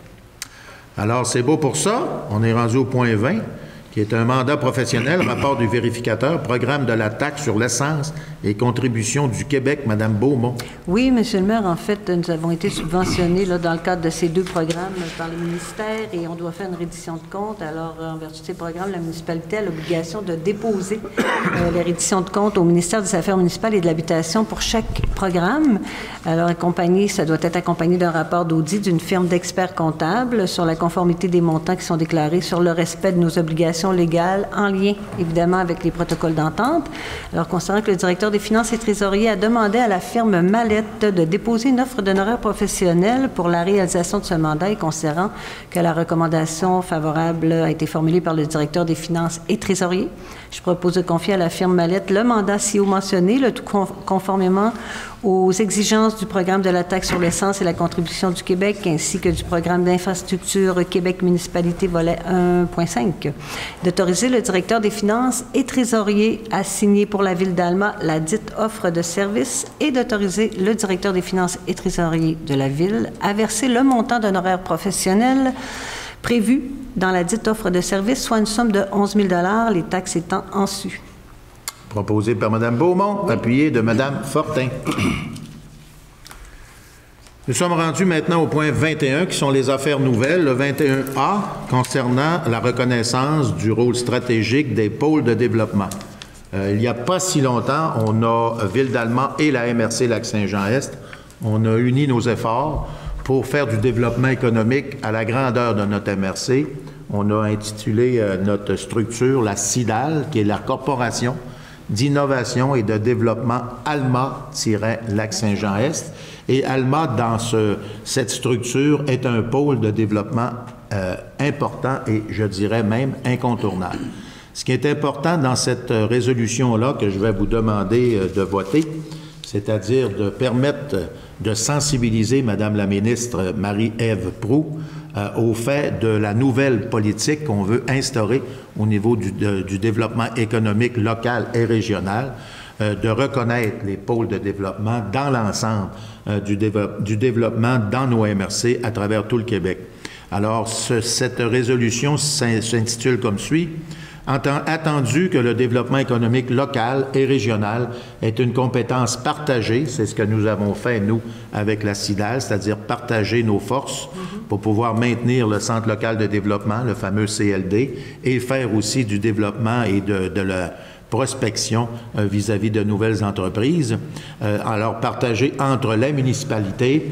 Alors, c'est beau pour ça. On est rendu au point 20. Qui est un mandat professionnel, rapport du vérificateur, programme de la taxe sur l'essence et contribution du Québec, Mme Beaumont. Oui, M. le maire, en fait, nous avons été subventionnés là, dans le cadre de ces 2 programmes par le ministère et on doit faire une reddition de compte. Alors, en vertu de ces programmes, la municipalité a l'obligation de déposer les redditions de compte au ministère des Affaires municipales et de l'Habitation pour chaque programme. Alors, ça doit être accompagné d'un rapport d'audit d'une firme d'experts comptables sur la conformité des montants qui sont déclarés, sur le respect de nos obligations obligations légales en lien, évidemment, avec les protocoles d'entente. Alors, considérant que le directeur des Finances et Trésorier a demandé à la firme Mallette de déposer une offre d'honoraires professionnels pour la réalisation de ce mandat et considérant que la recommandation favorable a été formulée par le directeur des Finances et Trésorier, je propose de confier à la firme Mallette le mandat ci haut mentionné, le tout conformément aux exigences du programme de la taxe sur l'essence et la contribution du Québec, ainsi que du programme d'infrastructure Québec municipalité volet 1.5. D'autoriser le directeur des Finances et Trésorier à signer pour la Ville d'Alma la dite offre de service et d'autoriser le directeur des Finances et Trésorier de la Ville à verser le montant d'honoraires professionnels prévu dans la dite offre de service, soit une somme de 11 000 $, les taxes étant en su. Proposé par Mme Beaumont, appuyé de Mme Fortin. Nous sommes rendus maintenant au point 21, qui sont les affaires nouvelles. Le 21A, concernant la reconnaissance du rôle stratégique des pôles de développement. Il n'y a pas si longtemps, on a Ville d'Alma et la MRC Lac-Saint-Jean-Est. On a uni nos efforts pour faire du développement économique à la grandeur de notre MRC. On a intitulé notre structure la CIDAL, qui est la Corporation d'innovation et de développement Alma-Lac-Saint-Jean-Est. Et Alma, dans cette structure, est un pôle de développement important et, je dirais même, incontournable. Ce qui est important dans cette résolution-là que je vais vous demander de voter, c'est-à-dire de permettre de sensibiliser Mme la ministre Marie-Ève Proulx au fait de la nouvelle politique qu'on veut instaurer au niveau du développement économique local et régional, de reconnaître les pôles de développement dans l'ensemble du développement dans nos MRC à travers tout le Québec. Alors, cette résolution s'intitule comme suit. Attendu que le développement économique local et régional est une compétence partagée, c'est ce que nous avons fait, nous, avec la CIDAL, c'est-à-dire partager nos forces pour pouvoir maintenir le Centre local de développement, le fameux CLD, et faire aussi du développement et de la prospection vis-à-vis de nouvelles entreprises. Alors, partagé entre la municipalité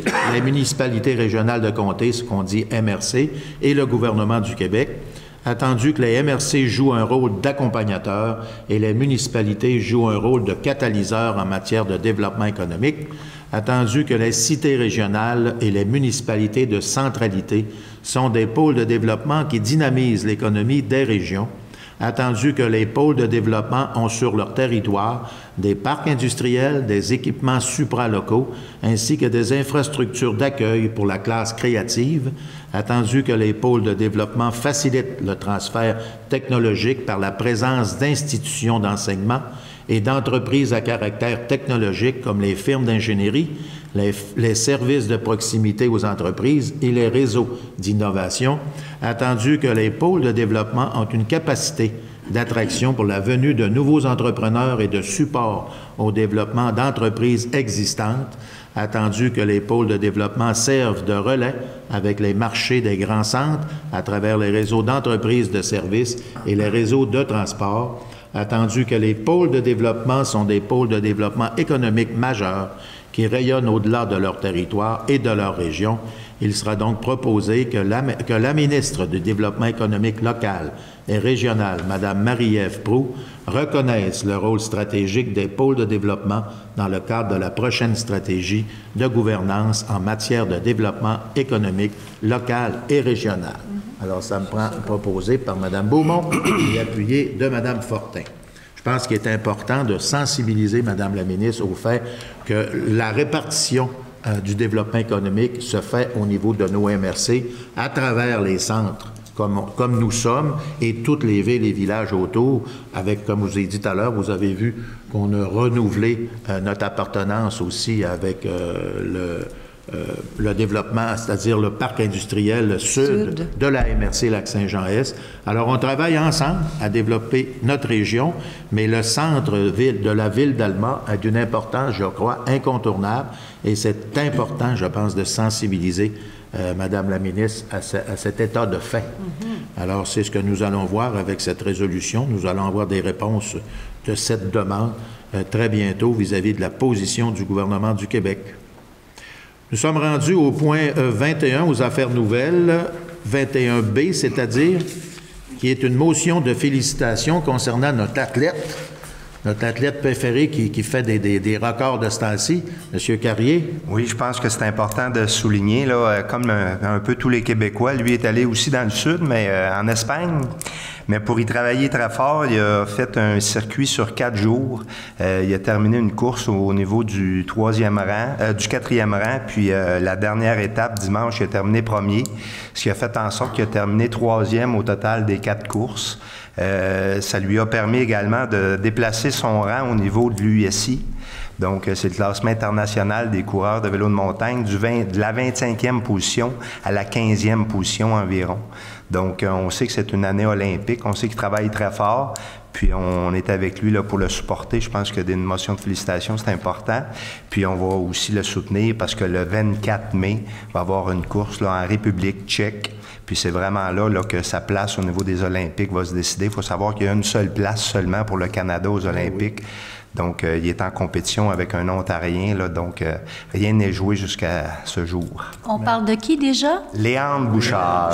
régionale de comté, ce qu'on dit MRC, et le gouvernement du Québec. Attendu que les MRC jouent un rôle d'accompagnateur et les municipalités jouent un rôle de catalyseur en matière de développement économique. Attendu que les cités régionales et les municipalités de centralité sont des pôles de développement qui dynamisent l'économie des régions. Attendu que les pôles de développement ont sur leur territoire des parcs industriels, des équipements supralocaux, ainsi que des infrastructures d'accueil pour la classe créative. Attendu que les pôles de développement facilitent le transfert technologique par la présence d'institutions d'enseignement et d'entreprises à caractère technologique comme les firmes d'ingénierie, les services de proximité aux entreprises et les réseaux d'innovation, attendu que les pôles de développement ont une capacité d'attraction pour la venue de nouveaux entrepreneurs et de support au développement d'entreprises existantes, attendu que les pôles de développement servent de relais avec les marchés des grands centres à travers les réseaux d'entreprises de services et les réseaux de transport, attendu que les pôles de développement sont des pôles de développement économique majeurs qui rayonnent au-delà de leur territoire et de leur région. Il sera donc proposé que la ministre du Développement économique local et régional, Mme Marie-Ève Proulx, reconnaisse le rôle stratégique des pôles de développement dans le cadre de la prochaine stratégie de gouvernance en matière de développement économique local et régional. Alors, ça me prend proposé par Mme Beaumont et appuyé de Mme Fortin. Je pense qu'il est important de sensibiliser Mme la ministre au fait que la répartition du développement économique se fait au niveau de nos MRC à travers les centres, comme nous sommes, et toutes les villes et villages autour, avec, comme je vous ai dit tout à l'heure, vous avez vu qu'on a renouvelé notre appartenance aussi avec le développement, c'est-à-dire le parc industriel sud de la MRC Lac-Saint-Jean-Est. Alors, on travaille ensemble à développer notre région, mais le centre-ville de la ville d'Alma a d'une importance, je crois, incontournable, et c'est important, je pense, de sensibiliser Madame la ministre à cet état de fait. Alors, c'est ce que nous allons voir avec cette résolution. Nous allons avoir des réponses de cette demande très bientôt vis-à-vis de la position du gouvernement du Québec. Nous sommes rendus au point 21, aux affaires nouvelles, 21B, c'est-à-dire qui est une motion de félicitations concernant notre athlète préféré qui fait des records de ce temps-ci, M. Carrier. Oui, je pense que c'est important de souligner, là, comme un peu tous les Québécois, lui est allé aussi dans le sud, mais en Espagne. Mais pour y travailler très fort, il a fait un circuit sur 4 jours. Il a terminé une course au niveau du 4e rang, puis la dernière étape, dimanche, il a terminé premier, ce qui a fait en sorte qu'il a terminé 3e au total des 4 courses. Ça lui a permis également de déplacer son rang au niveau de l'USI. Donc, c'est le classement international des coureurs de vélo de montagne de la 25e position à la 15e position environ. Donc, on sait que c'est une année olympique, on sait qu'il travaille très fort, puis on est avec lui là, pour le supporter. Je pense que d'une motion de félicitations, c'est important. Puis on va aussi le soutenir parce que le 24 mai, il va y avoir une course là, en République tchèque. Puis c'est vraiment là que sa place au niveau des Olympiques va se décider. Il faut savoir qu'il y a une seule place seulement pour le Canada aux Olympiques. Donc, il est en compétition avec un Ontarien, là, donc rien n'est joué jusqu'à ce jour. On parle de qui déjà? Léandre Bouchard.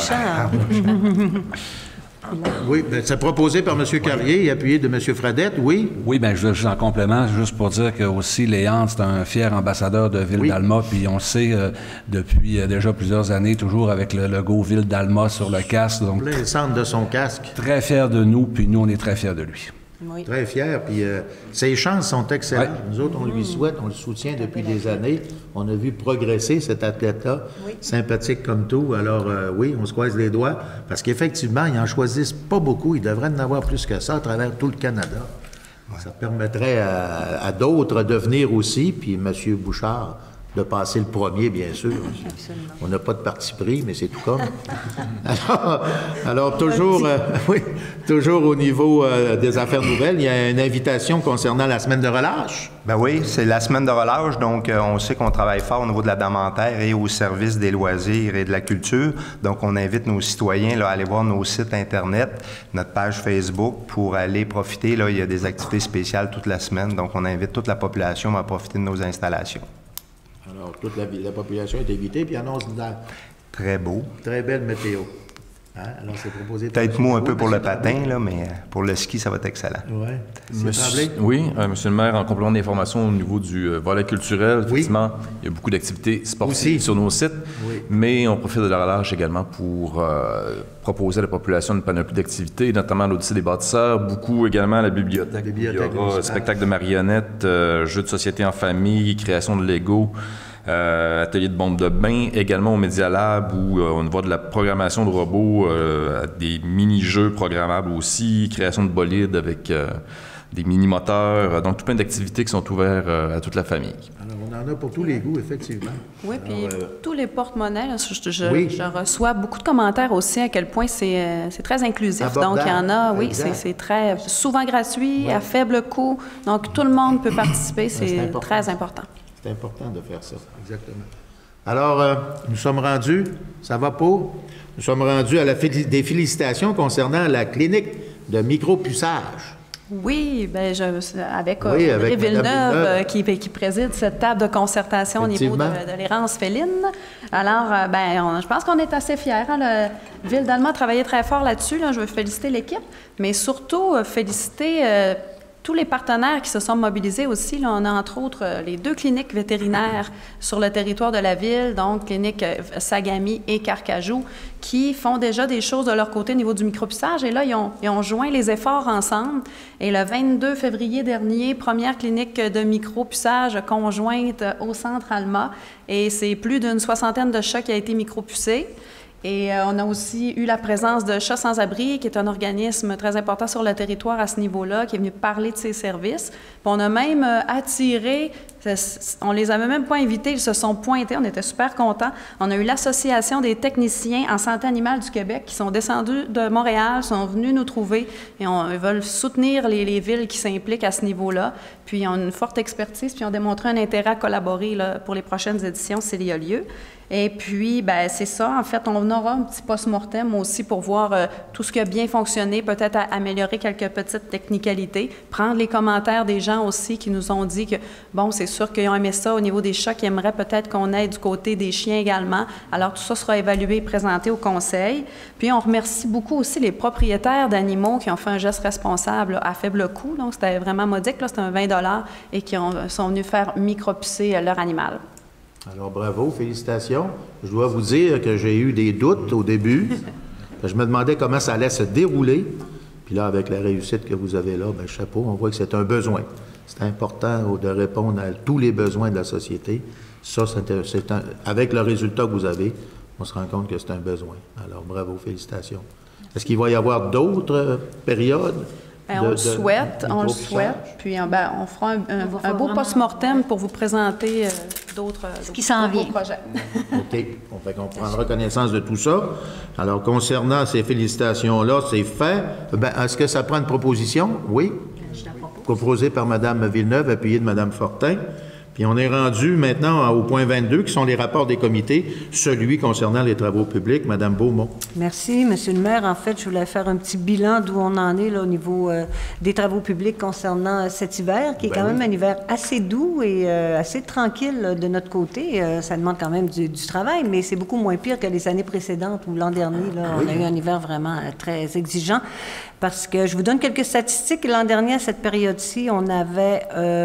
Oui, bien, c'est proposé par M. Carrier et appuyé de M. Fradette, oui? Oui, bien, juste en complément, juste pour dire que aussi Léandre, c'est un fier ambassadeur de Ville d'Alma, puis on le sait depuis déjà plusieurs années, toujours avec le logo Ville d'Alma sur le casque. Donc, le centre de son casque. Très fier de nous, puis nous, on est très fiers de lui. Oui. Très fier, puis ses chances sont excellentes. Oui. Nous autres, on lui souhaite, on le soutient depuis des années. On a vu progresser cet athlète-là, sympathique comme tout. Alors, oui, on se croise les doigts, parce qu'effectivement, ils n'en choisissent pas beaucoup. Ils devraient en avoir plus que ça à travers tout le Canada. Ouais. Ça permettrait à d'autres de venir aussi, puis M. Bouchard de passer le premier, bien sûr. Absolument. On n'a pas de parti pris, mais c'est tout comme. Alors toujours, oui, toujours au niveau des affaires nouvelles, il y a une invitation concernant la semaine de relâche. Ben oui, c'est la semaine de relâche, donc on sait qu'on travaille fort au niveau de la Damentaire et au service des loisirs et de la culture. Donc on invite nos citoyens là, à aller voir nos sites Internet, notre page Facebook pour aller profiter. Là, il y a des activités spéciales toute la semaine, donc on invite toute la population à profiter de nos installations. Alors, toute la population est invitée, puis annonce de la très beau. Très belle météo. Hein? Alors, c'est proposé... Peut-être mou un peu pour le patin, là, mais pour le ski, ça va être excellent. Oui. Oui, Monsieur le maire, en complément d'informations au niveau du volet culturel, effectivement, il y a beaucoup d'activités sportives sur nos sites, mais on profite de la relâche également pour proposer à la population une panoplie d'activités, notamment à l'Odyssée des bâtisseurs, beaucoup également à la bibliothèque. Il y aura spectacle de marionnettes, jeux de société en famille, création de Lego, atelier de bombe de bain, également au Media Lab où on voit de la programmation de robots, des mini-jeux programmables aussi, création de bolides avec des mini-moteurs, donc tout plein d'activités qui sont ouvertes à toute la famille. Alors, on en a pour tous les goûts, effectivement. Oui, puis tous les porte-monnaies, je reçois beaucoup de commentaires aussi à quel point c'est très inclusif. Abordable. Donc, il y en a, oui, c'est très souvent gratuit, à faible coût. Donc, tout le monde peut participer, c'est très important. C'est important de faire ça, exactement. Alors, nous sommes rendus, ça va pas? Nous sommes rendus à des félicitations concernant la clinique de micropuçage. Oui, bien, avec André Villeneuve qui préside cette table de concertation au niveau de l'errance féline. Alors, je pense qu'on est assez fiers. Hein? La Ville d'Alma a travaillé très fort là-dessus. Là. Je veux féliciter l'équipe, mais surtout féliciter tous les partenaires qui se sont mobilisés aussi. Là, on a entre autres les 2 cliniques vétérinaires sur le territoire de la ville, donc clinique Sagami et Carcajou, qui font déjà des choses de leur côté au niveau du micropuçage. Et là, ils ont joint les efforts ensemble. Et le 22 février dernier, première clinique de micropuçage conjointe au Centre Alma. Et c'est plus d'une 60aine de chats qui a été micropucés. Et on a aussi eu la présence de Chats sans abri, qui est un organisme très important sur le territoire à ce niveau-là, qui est venu parler de ses services. Puis on a même attiré, on les avait même pas invités, ils se sont pointés, on était super contents. On a eu l'Association des techniciens en santé animale du Québec qui sont descendus de Montréal, sont venus nous trouver et ils veulent soutenir les villes qui s'impliquent à ce niveau-là. Puis ils ont une forte expertise, puis ils ont démontré un intérêt à collaborer là, pour les prochaines éditions s'il y a lieu. Et puis, ben c'est ça. En fait, on aura un petit post-mortem aussi pour voir tout ce qui a bien fonctionné, peut-être améliorer quelques petites technicalités, prendre les commentaires des gens aussi qui nous ont dit que, bon, c'est sûr qu'ils ont aimé ça au niveau des chats, qu'ils aimeraient peut-être qu'on aille du côté des chiens également. Alors, tout ça sera évalué et présenté au conseil. Puis, on remercie beaucoup aussi les propriétaires d'animaux qui ont fait un geste responsable là, à faible coût. Donc, c'était vraiment modique, là, c'était un 20 $, et qui sont venus faire micropucer leur animal. Alors, bravo, félicitations. Je dois vous dire que j'ai eu des doutes au début. Je me demandais comment ça allait se dérouler. Puis là, avec la réussite que vous avez là, bien, chapeau, on voit que c'est un besoin. C'est important de répondre à tous les besoins de la société. Ça, avec le résultat que vous avez, on se rend compte que c'est un besoin. Alors, bravo, félicitations. Est-ce qu'il va y avoir d'autres périodes? Bien, on le souhaite. Puis, ben, on fera un beau post-mortem pour vous présenter d'autres projets. OK. On prendra connaissance de tout ça. Alors, concernant ces félicitations-là, c'est fait. Ben, est-ce que ça prend une proposition? Oui. Je la propose. Proposée par Mme Villeneuve, appuyée de Mme Fortin. Puis on est rendu maintenant au point 22, qui sont les rapports des comités, celui concernant les travaux publics. Mme Beaumont. Merci, Monsieur le maire. En fait, je voulais faire un petit bilan d'où on en est là, au niveau des travaux publics concernant cet hiver, qui est quand même un hiver assez doux et assez tranquille là, de notre côté. Ça demande quand même du travail, mais c'est beaucoup moins pire que les années précédentes où l'an dernier, là, on a eu un hiver vraiment très exigeant. Parce que je vous donne quelques statistiques. L'an dernier, à cette période-ci, on avait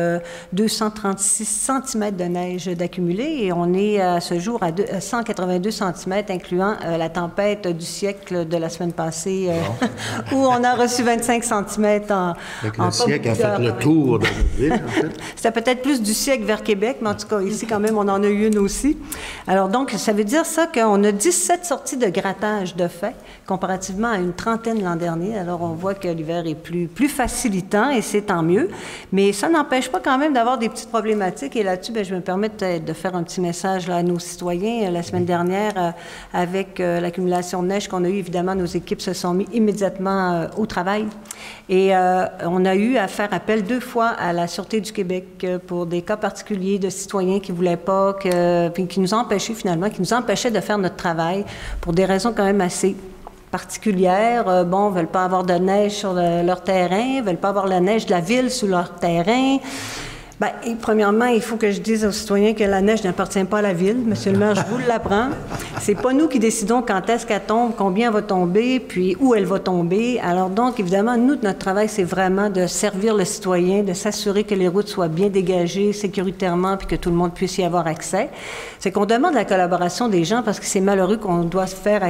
236 cm de neige d'accumulé et on est à ce jour à 182 cm, incluant la tempête du siècle de la semaine passée, où on a reçu 25 cm en le siècle a fait le tour de notre ville, en fait. C'était peut-être plus du siècle vers Québec, mais en tout cas, ici, quand même, on en a eu une aussi. Alors, donc, ça veut dire ça qu'on a 17 sorties de grattage de fait, comparativement à une trentaine l'an dernier. Alors, on voit que l'hiver est plus facilitant et c'est tant mieux. Mais ça n'empêche pas quand même d'avoir des petites problématiques. Et là-dessus, bien, je me permets de faire un petit message là, à nos citoyens. La semaine dernière, avec l'accumulation de neige qu'on a eue, évidemment, nos équipes se sont mis immédiatement au travail. Et on a eu à faire appel 2 fois à la Sûreté du Québec pour des cas particuliers de citoyens qui ne voulaient pas, puis qui nous empêchaient finalement, qui nous empêchaient de faire notre travail pour des raisons quand même assez particulières. Bon, ne veulent pas avoir de neige sur leur terrain, ne veulent pas avoir la neige de la ville sur leur terrain. Bien, et premièrement, il faut que je dise aux citoyens que la neige n'appartient pas à la ville. Monsieur le maire, je vous l'apprends. C'est pas nous qui décidons quand est-ce qu'elle tombe, combien elle va tomber, puis où elle va tomber. Alors donc, évidemment, nous, notre travail, c'est vraiment de servir le citoyen, de s'assurer que les routes soient bien dégagées sécuritairement, puis que tout le monde puisse y avoir accès. C'est qu'on demande la collaboration des gens parce que c'est malheureux qu'on doit faire,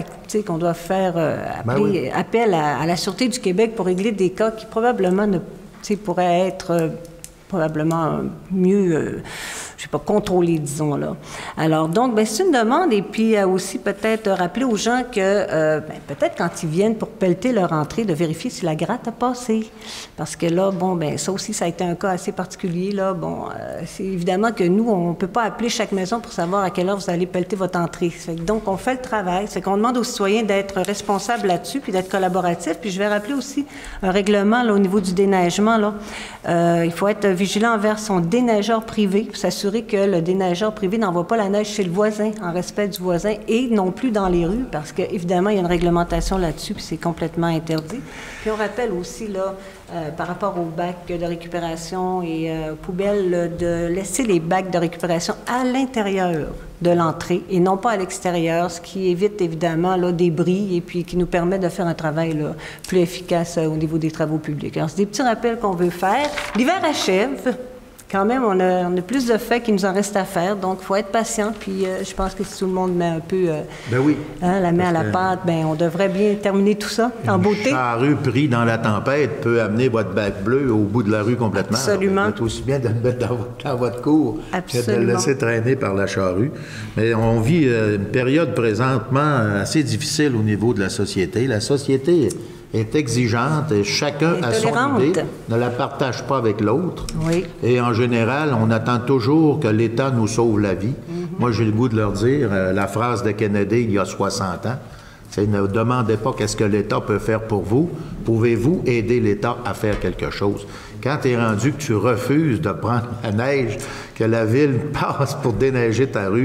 appel à la Sûreté du Québec pour régler des cas qui probablement pourraient être probablement mieux, je ne sais pas, contrôlé, disons, là. Alors, donc, bien, c'est une demande, et puis aussi peut-être rappeler aux gens que, peut-être quand ils viennent pour pelleter leur entrée, de vérifier si la gratte a passé. Parce que là, bon, bien, ça aussi, ça a été un cas assez particulier, là. Bon, c'est évidemment que nous, on ne peut pas appeler chaque maison pour savoir à quelle heure vous allez pelleter votre entrée. Donc, on fait le travail. C'est qu'on demande aux citoyens d'être responsables là-dessus, puis d'être collaboratifs. Puis je vais rappeler aussi un règlement, là, au niveau du déneigement, là. Il faut être vigilant envers son déneigeur privé pour s'assurer que le déneigeur privé n'envoie pas la neige chez le voisin, en respect du voisin, et non plus dans les rues, parce qu'évidemment, il y a une réglementation là-dessus, puis c'est complètement interdit. Puis on rappelle aussi, là, par rapport aux bacs de récupération et poubelles, de laisser les bacs de récupération à l'intérieur de l'entrée et non pas à l'extérieur, ce qui évite évidemment là, des bris et puis qui nous permet de faire un travail là, plus efficace au niveau des travaux publics. Alors, c'est des petits rappels qu'on veut faire. L'hiver achève. Quand même, on a plus de faits qu'il nous en reste à faire, donc il faut être patient. Puis je pense que si tout le monde met un peu la main à la pâte, bien, on devrait bien terminer tout ça en beauté. Une charrue pris dans la tempête peut amener votre bac bleu au bout de la rue complètement. Absolument. Alors, c'est aussi bien de le mettre dans votre cour que de le laisser traîner par la charrue. Mais on vit une période présentement assez difficile au niveau de la société. La société est exigeante et chacun a son idée, ne la partage pas avec l'autre. Oui. Et en général, on attend toujours que l'État nous sauve la vie. Moi, j'ai le goût de leur dire la phrase de Kennedy il y a 60 ans. C'est ne demandez pas qu'est-ce que l'État peut faire pour vous. Pouvez-vous aider l'État à faire quelque chose? Quand tu es rendu que tu refuses de prendre la neige, que la ville passe pour déneiger ta rue,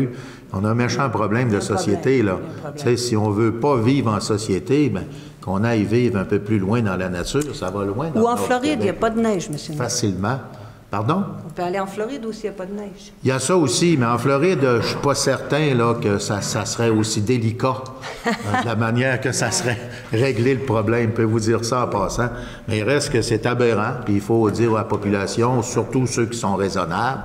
On a un méchant problème de société, là. Tu sais, si on veut pas vivre en société, bien, qu'on aille vivre un peu plus loin dans la nature, ça va loin. Ou en Floride, il n'y a pas de neige, monsieur. Facilement. Pardon? On peut aller en Floride aussi, il n'y a pas de neige. Il y a ça aussi, mais en Floride, je ne suis pas certain là, que ça serait aussi délicat de la manière que ça serait régler le problème. Je peux vous dire ça en passant. Mais il reste que c'est aberrant, puis il faut dire à la population, surtout ceux qui sont raisonnables,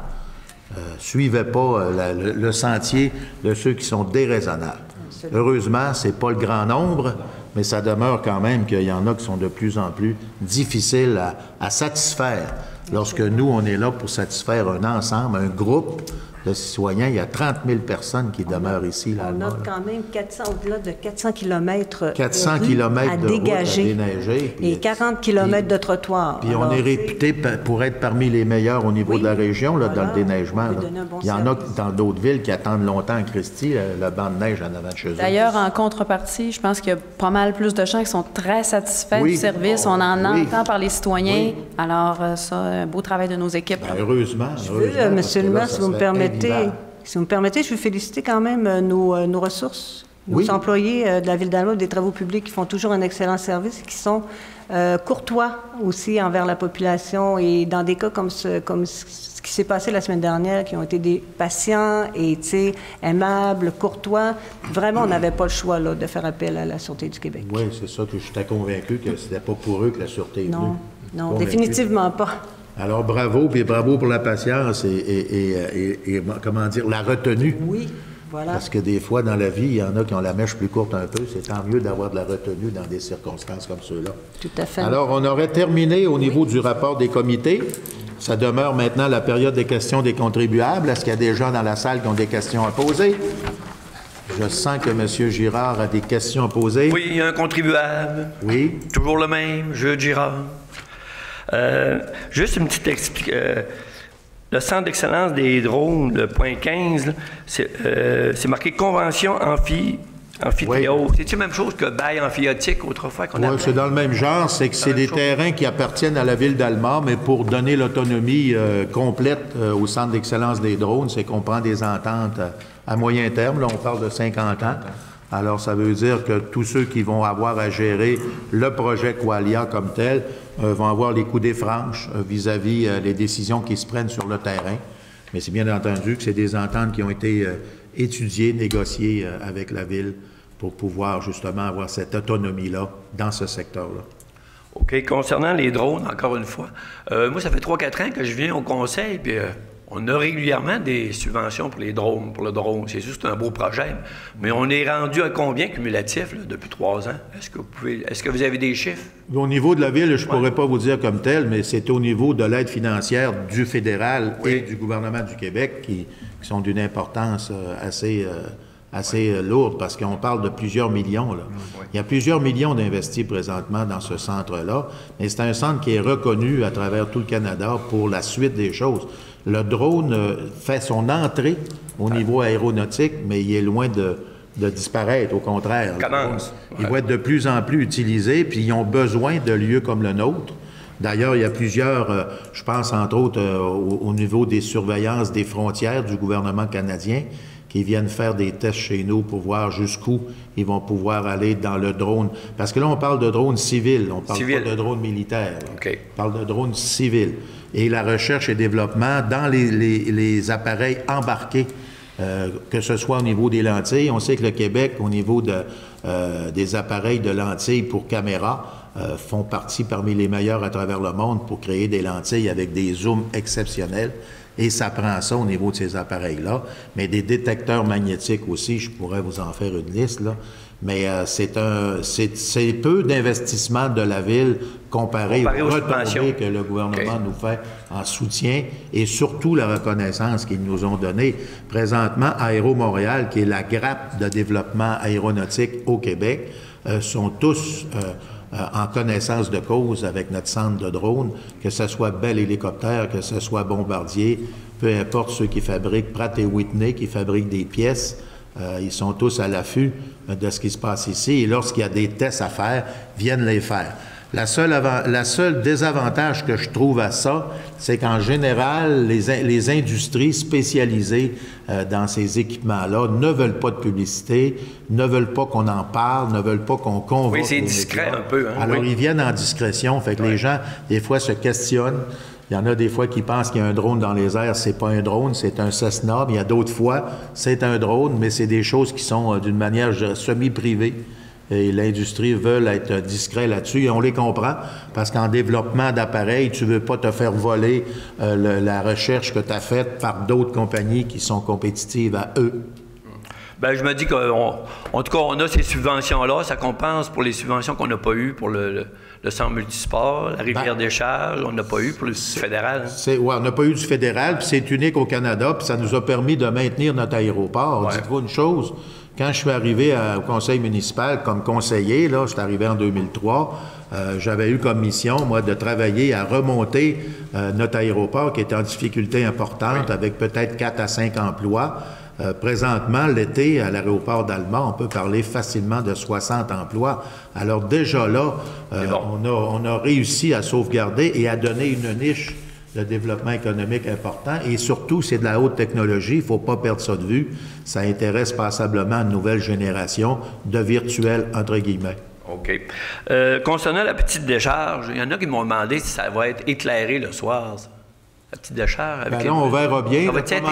suivez pas le sentier de ceux qui sont déraisonnables. Heureusement, ce n'est pas le grand nombre, mais ça demeure quand même qu'il y en a qui sont de plus en plus difficiles à satisfaire. Lorsque nous, on est là pour satisfaire un ensemble, un groupe de citoyens, il y a 30 000 personnes qui demeurent ici. Là, on a quand même au-delà de 400 km à dégager, route à déneiger. Et 40 km de trottoirs. Puis on est réputé pour être parmi les meilleurs au niveau de la région là, dans le déneigement. Là. Il y en a dans d'autres villes qui attendent longtemps en Christie, le banc de neige en avant de chez eux. D'ailleurs, en contrepartie, je pense qu'il y a pas mal plus de gens qui sont très satisfaits du service. On en entend par les citoyens. Alors, ça, un beau travail de nos équipes. Ben, heureusement. Monsieur le maire, si vous me permettez, je veux féliciter quand même nos ressources, nos employés de la Ville d'Alma des Travaux publics qui font toujours un excellent service et qui sont courtois aussi envers la population et dans des cas comme ce qui s'est passé la semaine dernière, qui ont été des patients et aimables, courtois. Vraiment, on n'avait pas le choix là, de faire appel à la Sûreté du Québec. Oui, c'est ça que j'étais convaincu que c'était pas pour eux que la Sûreté est venue. Non, définitivement pas. Alors, bravo, puis bravo pour la patience et comment dire, la retenue. Oui, voilà. Parce que des fois, dans la vie, il y en a qui ont la mèche plus courte un peu. C'est tant mieux d'avoir de la retenue dans des circonstances comme ceux-là. Tout à fait. Alors, on aurait terminé au niveau du rapport des comités. Ça demeure maintenant la période des questions des contribuables. Est-ce qu'il y a des gens dans la salle qui ont des questions à poser? Je sens que M. Girard a des questions à poser. Oui, il y a un contribuable. Oui. Toujours le même, Jules Girard. Juste une petite explication. Le centre d'excellence des drones, le point 15, c'est marqué convention amphithéâtre. C'est-tu la même chose que bail amphiotique autrefois qu'on a? Oui, c'est dans le même genre. C'est que c'est des terrains qui appartiennent à la Ville d'Alma, mais pour donner l'autonomie complète au centre d'excellence des drones, c'est qu'on prend des ententes à moyen terme. Là, on parle de 50 ans. Alors, ça veut dire que tous ceux qui vont avoir à gérer le projet Qualia comme tel vont avoir les coups des franches vis-à-vis les décisions qui se prennent sur le terrain. Mais c'est bien entendu que c'est des ententes qui ont été étudiées, négociées avec la Ville pour pouvoir justement avoir cette autonomie-là dans ce secteur-là. OK. Concernant les drones, encore une fois, moi, ça fait 3-4 ans que je viens au conseil, puis on a régulièrement des subventions pour les drones, pour le drone. C'est juste un beau projet. Mais on est rendu à combien cumulatif là, depuis 3 ans? Est-ce que vous avez des chiffres? Au niveau de la Ville, je ne pourrais pas vous dire comme tel, mais c'est au niveau de l'aide financière du fédéral et du gouvernement du Québec qui sont d'une importance assez lourde parce qu'on parle de plusieurs millions. Là. Il y a plusieurs millions d'investis présentement dans ce centre-là, mais c'est un centre qui est reconnu à travers tout le Canada pour la suite des choses. Le drone fait son entrée au niveau aéronautique, mais il est loin de disparaître, au contraire. Il va être de plus en plus utilisé, puis ils ont besoin de lieux comme le nôtre. D'ailleurs, il y a plusieurs, je pense entre autres au niveau des surveillances des frontières du gouvernement canadien, qui viennent faire des tests chez nous pour voir jusqu'où ils vont pouvoir aller dans le drone. Parce que là, on parle de drone civil, on parle pas de drone militaire. Okay. On parle de drone civil. Et la recherche et développement dans les appareils embarqués, que ce soit au niveau des lentilles. On sait que le Québec, au niveau des appareils de lentilles pour caméra, font partie parmi les meilleurs à travers le monde pour créer des lentilles avec des zooms exceptionnels. Et ça prend ça au niveau de ces appareils-là. Mais des détecteurs magnétiques aussi, je pourrais vous en faire une liste, là. Mais c'est peu d'investissement de la Ville comparé aux retombées que le gouvernement nous fait en soutien et surtout la reconnaissance qu'ils nous ont donnée. Présentement, Aéro Montréal, qui est la grappe de développement aéronautique au Québec, sont tous en connaissance de cause avec notre centre de drone, que ce soit Bell Hélicoptère, que ce soit Bombardier, peu importe ceux qui fabriquent, Pratt & Whitney, qui fabriquent des pièces, ils sont tous à l'affût de ce qui se passe ici. Et lorsqu'il y a des tests à faire, viennent les faire. La seule désavantage que je trouve à ça, c'est qu'en général, les industries spécialisées dans ces équipements-là ne veulent pas de publicité, ne veulent pas qu'on en parle, ne veulent pas qu'on convoque. Oui, c'est discret un peu. Hein? Alors, oui. ils viennent en discrétion, fait que les gens, des fois, se questionnent. Il y en a des fois qui pensent qu'il y a un drone dans les airs, c'est pas un drone, c'est un Cessna. Il y a d'autres fois, c'est un drone, mais c'est des choses qui sont d'une manière semi-privée. Et l'industrie veut être discret là-dessus, et on les comprend, parce qu'en développement d'appareils, tu veux pas te faire voler la recherche que tu as faite par d'autres compagnies qui sont compétitives à eux. Bien, je me dis qu'en tout cas, on a ces subventions-là, ça compense pour les subventions qu'on n'a pas eues pour le centre multisport, la Rivière-des-Charges, on n'a pas eu pour le fédéral. Oui, on n'a pas eu du fédéral, puis c'est unique au Canada, puis ça nous a permis de maintenir notre aéroport. Ouais. Dites-vous une chose, quand je suis arrivé au conseil municipal comme conseiller, là, je suis arrivé en 2003, j'avais eu comme mission, moi, de travailler à remonter notre aéroport qui était en difficulté importante, avec peut-être 4 à 5 emplois. Présentement, l'été, à l'aéroport d'Alma, on peut parler facilement de 60 emplois. Alors déjà là, on a réussi à sauvegarder et à donner une niche de développement économique important. Et surtout, c'est de la haute technologie, il ne faut pas perdre ça de vue. Ça intéresse passablement une nouvelle génération de virtuels, entre guillemets. OK. Concernant la petite décharge, il y en a qui m'ont demandé si ça va être éclairé le soir, ça. La petite décharge. Ben là, on verra bien.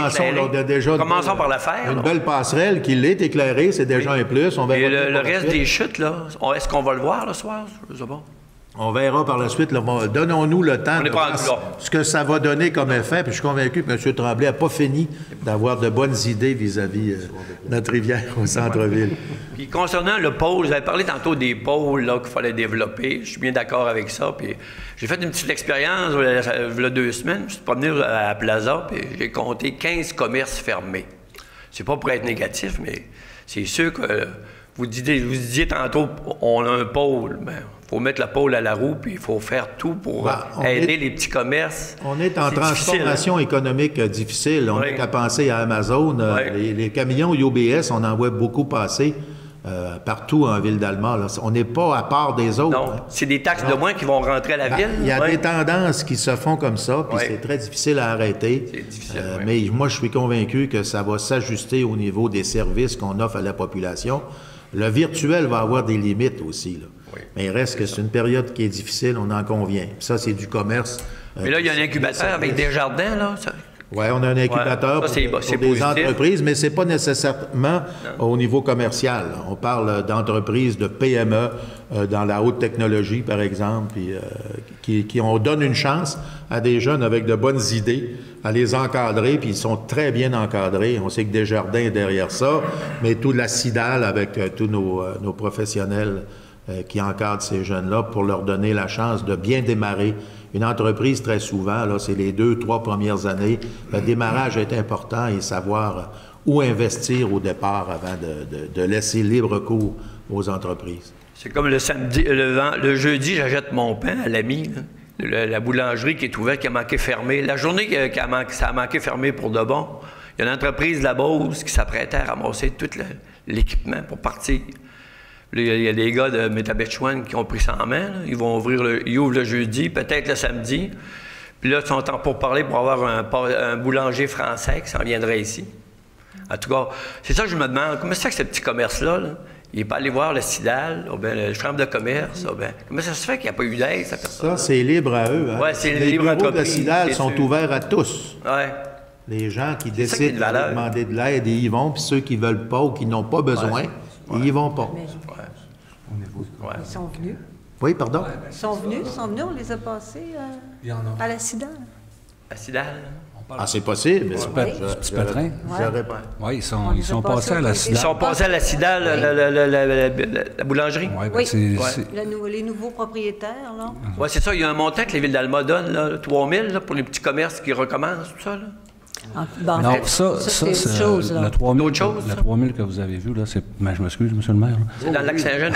Commençons par la faire. Une belle passerelle qui l'est éclairée, c'est déjà un plus. On verra. Et le reste des chutes, là, est-ce qu'on va le voir le soir? Je sais pas. On verra par la suite. Donnons-nous le temps de voir ce que ça va donner comme effet. Puis je suis convaincu que M. Tremblay n'a pas fini d'avoir de bonnes idées vis-à-vis notre rivière au centre-ville. Puis concernant le pôle, vous avez parlé tantôt des pôles qu'il fallait développer. Je suis bien d'accord avec ça. Puis j'ai fait une petite expérience il y a 2 semaines. Je suis promené à la Plaza, puis j'ai compté 15 commerces fermés. C'est pas pour être négatif, mais c'est sûr que vous disiez tantôt, on a un pôle. Ben, il faut mettre le pôle à la roue, puis il faut faire tout pour aider les petits commerces. On est en transformation économique difficile. On n'a qu'à penser à Amazon. Les camions UBS, on en voit beaucoup passer partout en ville d'Alma. On n'est pas à part des autres. Non, c'est des taxes de moins qui vont rentrer à la ville. Il y a des tendances qui se font comme ça, puis c'est très difficile à arrêter. C'est difficile, mais moi, je suis convaincu que ça va s'ajuster au niveau des services qu'on offre à la population. Le virtuel va avoir des limites aussi, là. Oui, mais il reste que c'est une période qui est difficile, on en convient. Puis ça, c'est du commerce. Mais là, il y a un incubateur avec Desjardins, là. Oui, on a un incubateur pour des entreprises, mais ce n'est pas nécessairement au niveau commercial. On parle d'entreprises, de PME dans la haute technologie, par exemple, puis on donne une chance à des jeunes avec de bonnes idées à les encadrer, puis ils sont très bien encadrés. On sait que Desjardins est derrière ça, mais tout la CIDAL avec tous nos professionnels qui encadrent ces jeunes-là pour leur donner la chance de bien démarrer. Une entreprise, très souvent, là, c'est les 2-3 premières années. Le démarrage est important et savoir où investir au départ avant de laisser libre cours aux entreprises. C'est comme le samedi, le jeudi, j'achète mon pain à l'ami, la boulangerie qui est ouverte, qui a manqué fermée. La journée ça a manqué fermé pour de bon, il y a une entreprise de la Beauce qui s'apprêtait à ramasser tout l'équipement pour partir. Il y a des gars de Métabetchouane qui ont pris ça en main. Là. Ils ouvrent le jeudi, peut-être le samedi. Puis là, ils sont en pourparlers pour avoir un boulanger français qui s'en viendrait ici. En tout cas, c'est ça que je me demande. Comment ça fait que ce petit commerce-là, là, il n'est pas allé voir le CIDAL, ou bien la chambre de commerce, ou bien... Comment ça se fait qu'il n'y a pas eu d'aide, cette personne? Ça, c'est libre à eux. Hein? Oui, c'est les libre bureaux entreprise. de CIDAL sont ouverts à tous. Oui. Les gens qui décident de demander de l'aide, ils y vont, puis ceux qui ne veulent pas ou qui n'ont pas besoin, ils n'y vont pas. Ils sont venus. Oui, pardon? Ils sont venus, on les a passés à la CIDAL. À CIDAL? Ah, c'est possible. Petit pétrin. Oui, ils sont passés à la CIDAL. Ils sont passés à la CIDAL, la boulangerie? Oui, les nouveaux propriétaires, là. Oui, c'est ça. Il y a un montant que les villes d'Alma donnent, là, 3 000 pour les petits commerces qui recommencent, tout ça, là. Bon, Non, c'est c'est autre chose, là. le 3000, D'autres choses, le ça? 3000 que vous avez vu, là, c'est, je m'excuse, monsieur le maire. Là. C'est dans le lac Saint-Jean.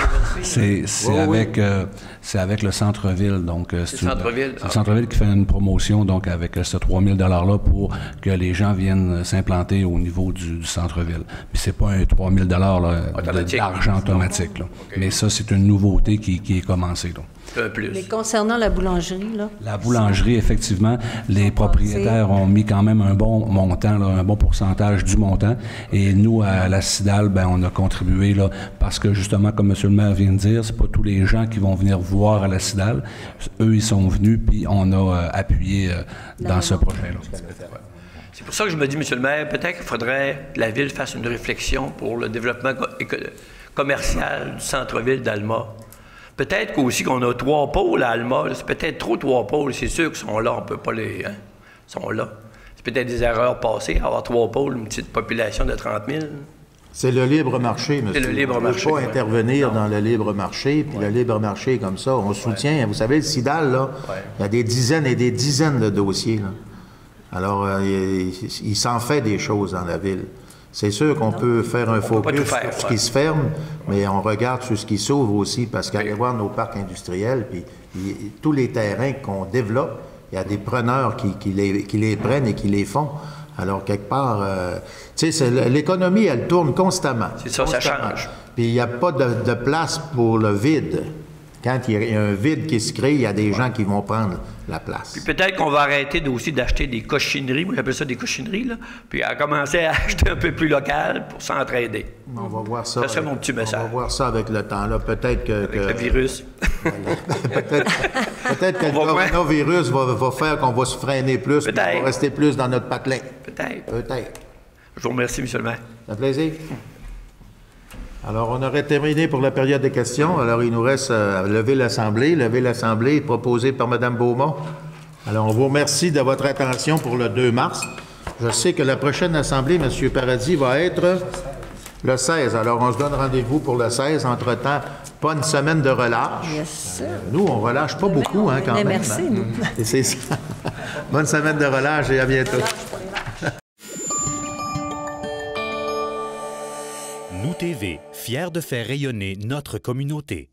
C'est avec le centre-ville. Donc, C'est le centre-ville. C'est le centre-ville qui fait une promotion donc, avec ce 3000 $-là pour que les gens viennent s'implanter au niveau du centre-ville. Puis c'est pas un 3000 $ d'argent automatique. Là. Okay. Mais ça, c'est une nouveauté qui est commencée. Là. Un plus. Mais concernant la boulangerie, là? La boulangerie, effectivement, les propriétaires ont mis quand même un bon montant, là, un bon pourcentage du montant. Et nous, à la CIDAL, ben, on a contribué là, parce que justement, comme M. le maire vient de dire, c'est pas tous les gens qui vont venir voir à la CIDAL. Eux, ils sont venus, puis on a appuyé dans ce projet-là. C'est pour ça que je me dis, M. le maire, peut-être qu'il faudrait que la Ville fasse une réflexion pour le développement commercial du centre-ville d'Alma. Peut-être qu'aussi qu'on a 3 pôles à Alma. C'est peut-être trop 3 pôles. C'est sûr qu'ils sont là. On ne peut pas les... Hein? Ils sont là. C'est peut-être des erreurs passées. Avoir 3 pôles, une petite population de 30 000. C'est le libre marché, monsieur. C'est le libre marché. On ne peut pas intervenir dans le libre marché. Puis le libre marché, comme ça, on soutient. Vous savez, le CIDAL, là, il y a des dizaines et des dizaines de dossiers. Là. Alors, il s'en fait des choses dans la ville. C'est sûr qu'on peut faire un focus sur ce qui se ferme, mais on regarde sur ce qui s'ouvre aussi, parce qu'aller voir nos parcs industriels, puis tous les terrains qu'on développe, il y a des preneurs qui les prennent et qui les font. Alors, quelque part, tu sais, l'économie, elle tourne constamment. C'est ça, constamment. Ça change. Puis il n'y a pas de place pour le vide. Quand il y a un vide qui se crée, il y a des gens qui vont prendre la place. Puis peut-être qu'on va arrêter aussi d'acheter des cochineries, moi j'appelle ça des cochineries, là, puis à commencer à acheter un peu plus local pour s'entraider. On va voir ça. Ça serait mon petit message. On va voir ça avec le temps. Là. Peut-être que... Avec le virus. peut-être que le coronavirus va faire qu'on va se freiner plus, puis on va rester plus dans notre patelin. Peut-être. Peut-être. Je vous remercie, M. le maire. Ça fait plaisir. Alors, on aurait terminé pour la période de questions. Alors, il nous reste à lever l'Assemblée. Lever l'Assemblée proposée par Mme Beaumont. Alors, on vous remercie de votre attention pour le 2 mars. Je sais que la prochaine Assemblée, M. Paradis, va être le 16. Alors, on se donne rendez-vous pour le 16. Entre-temps, pas une semaine de relâche. Yes, sir. Nous, on relâche pas beaucoup, hein, quand même. Merci, hein? nous. Et c'est ça. Bonne semaine de relâche et à bientôt. Nous TV, fiers de faire rayonner notre communauté.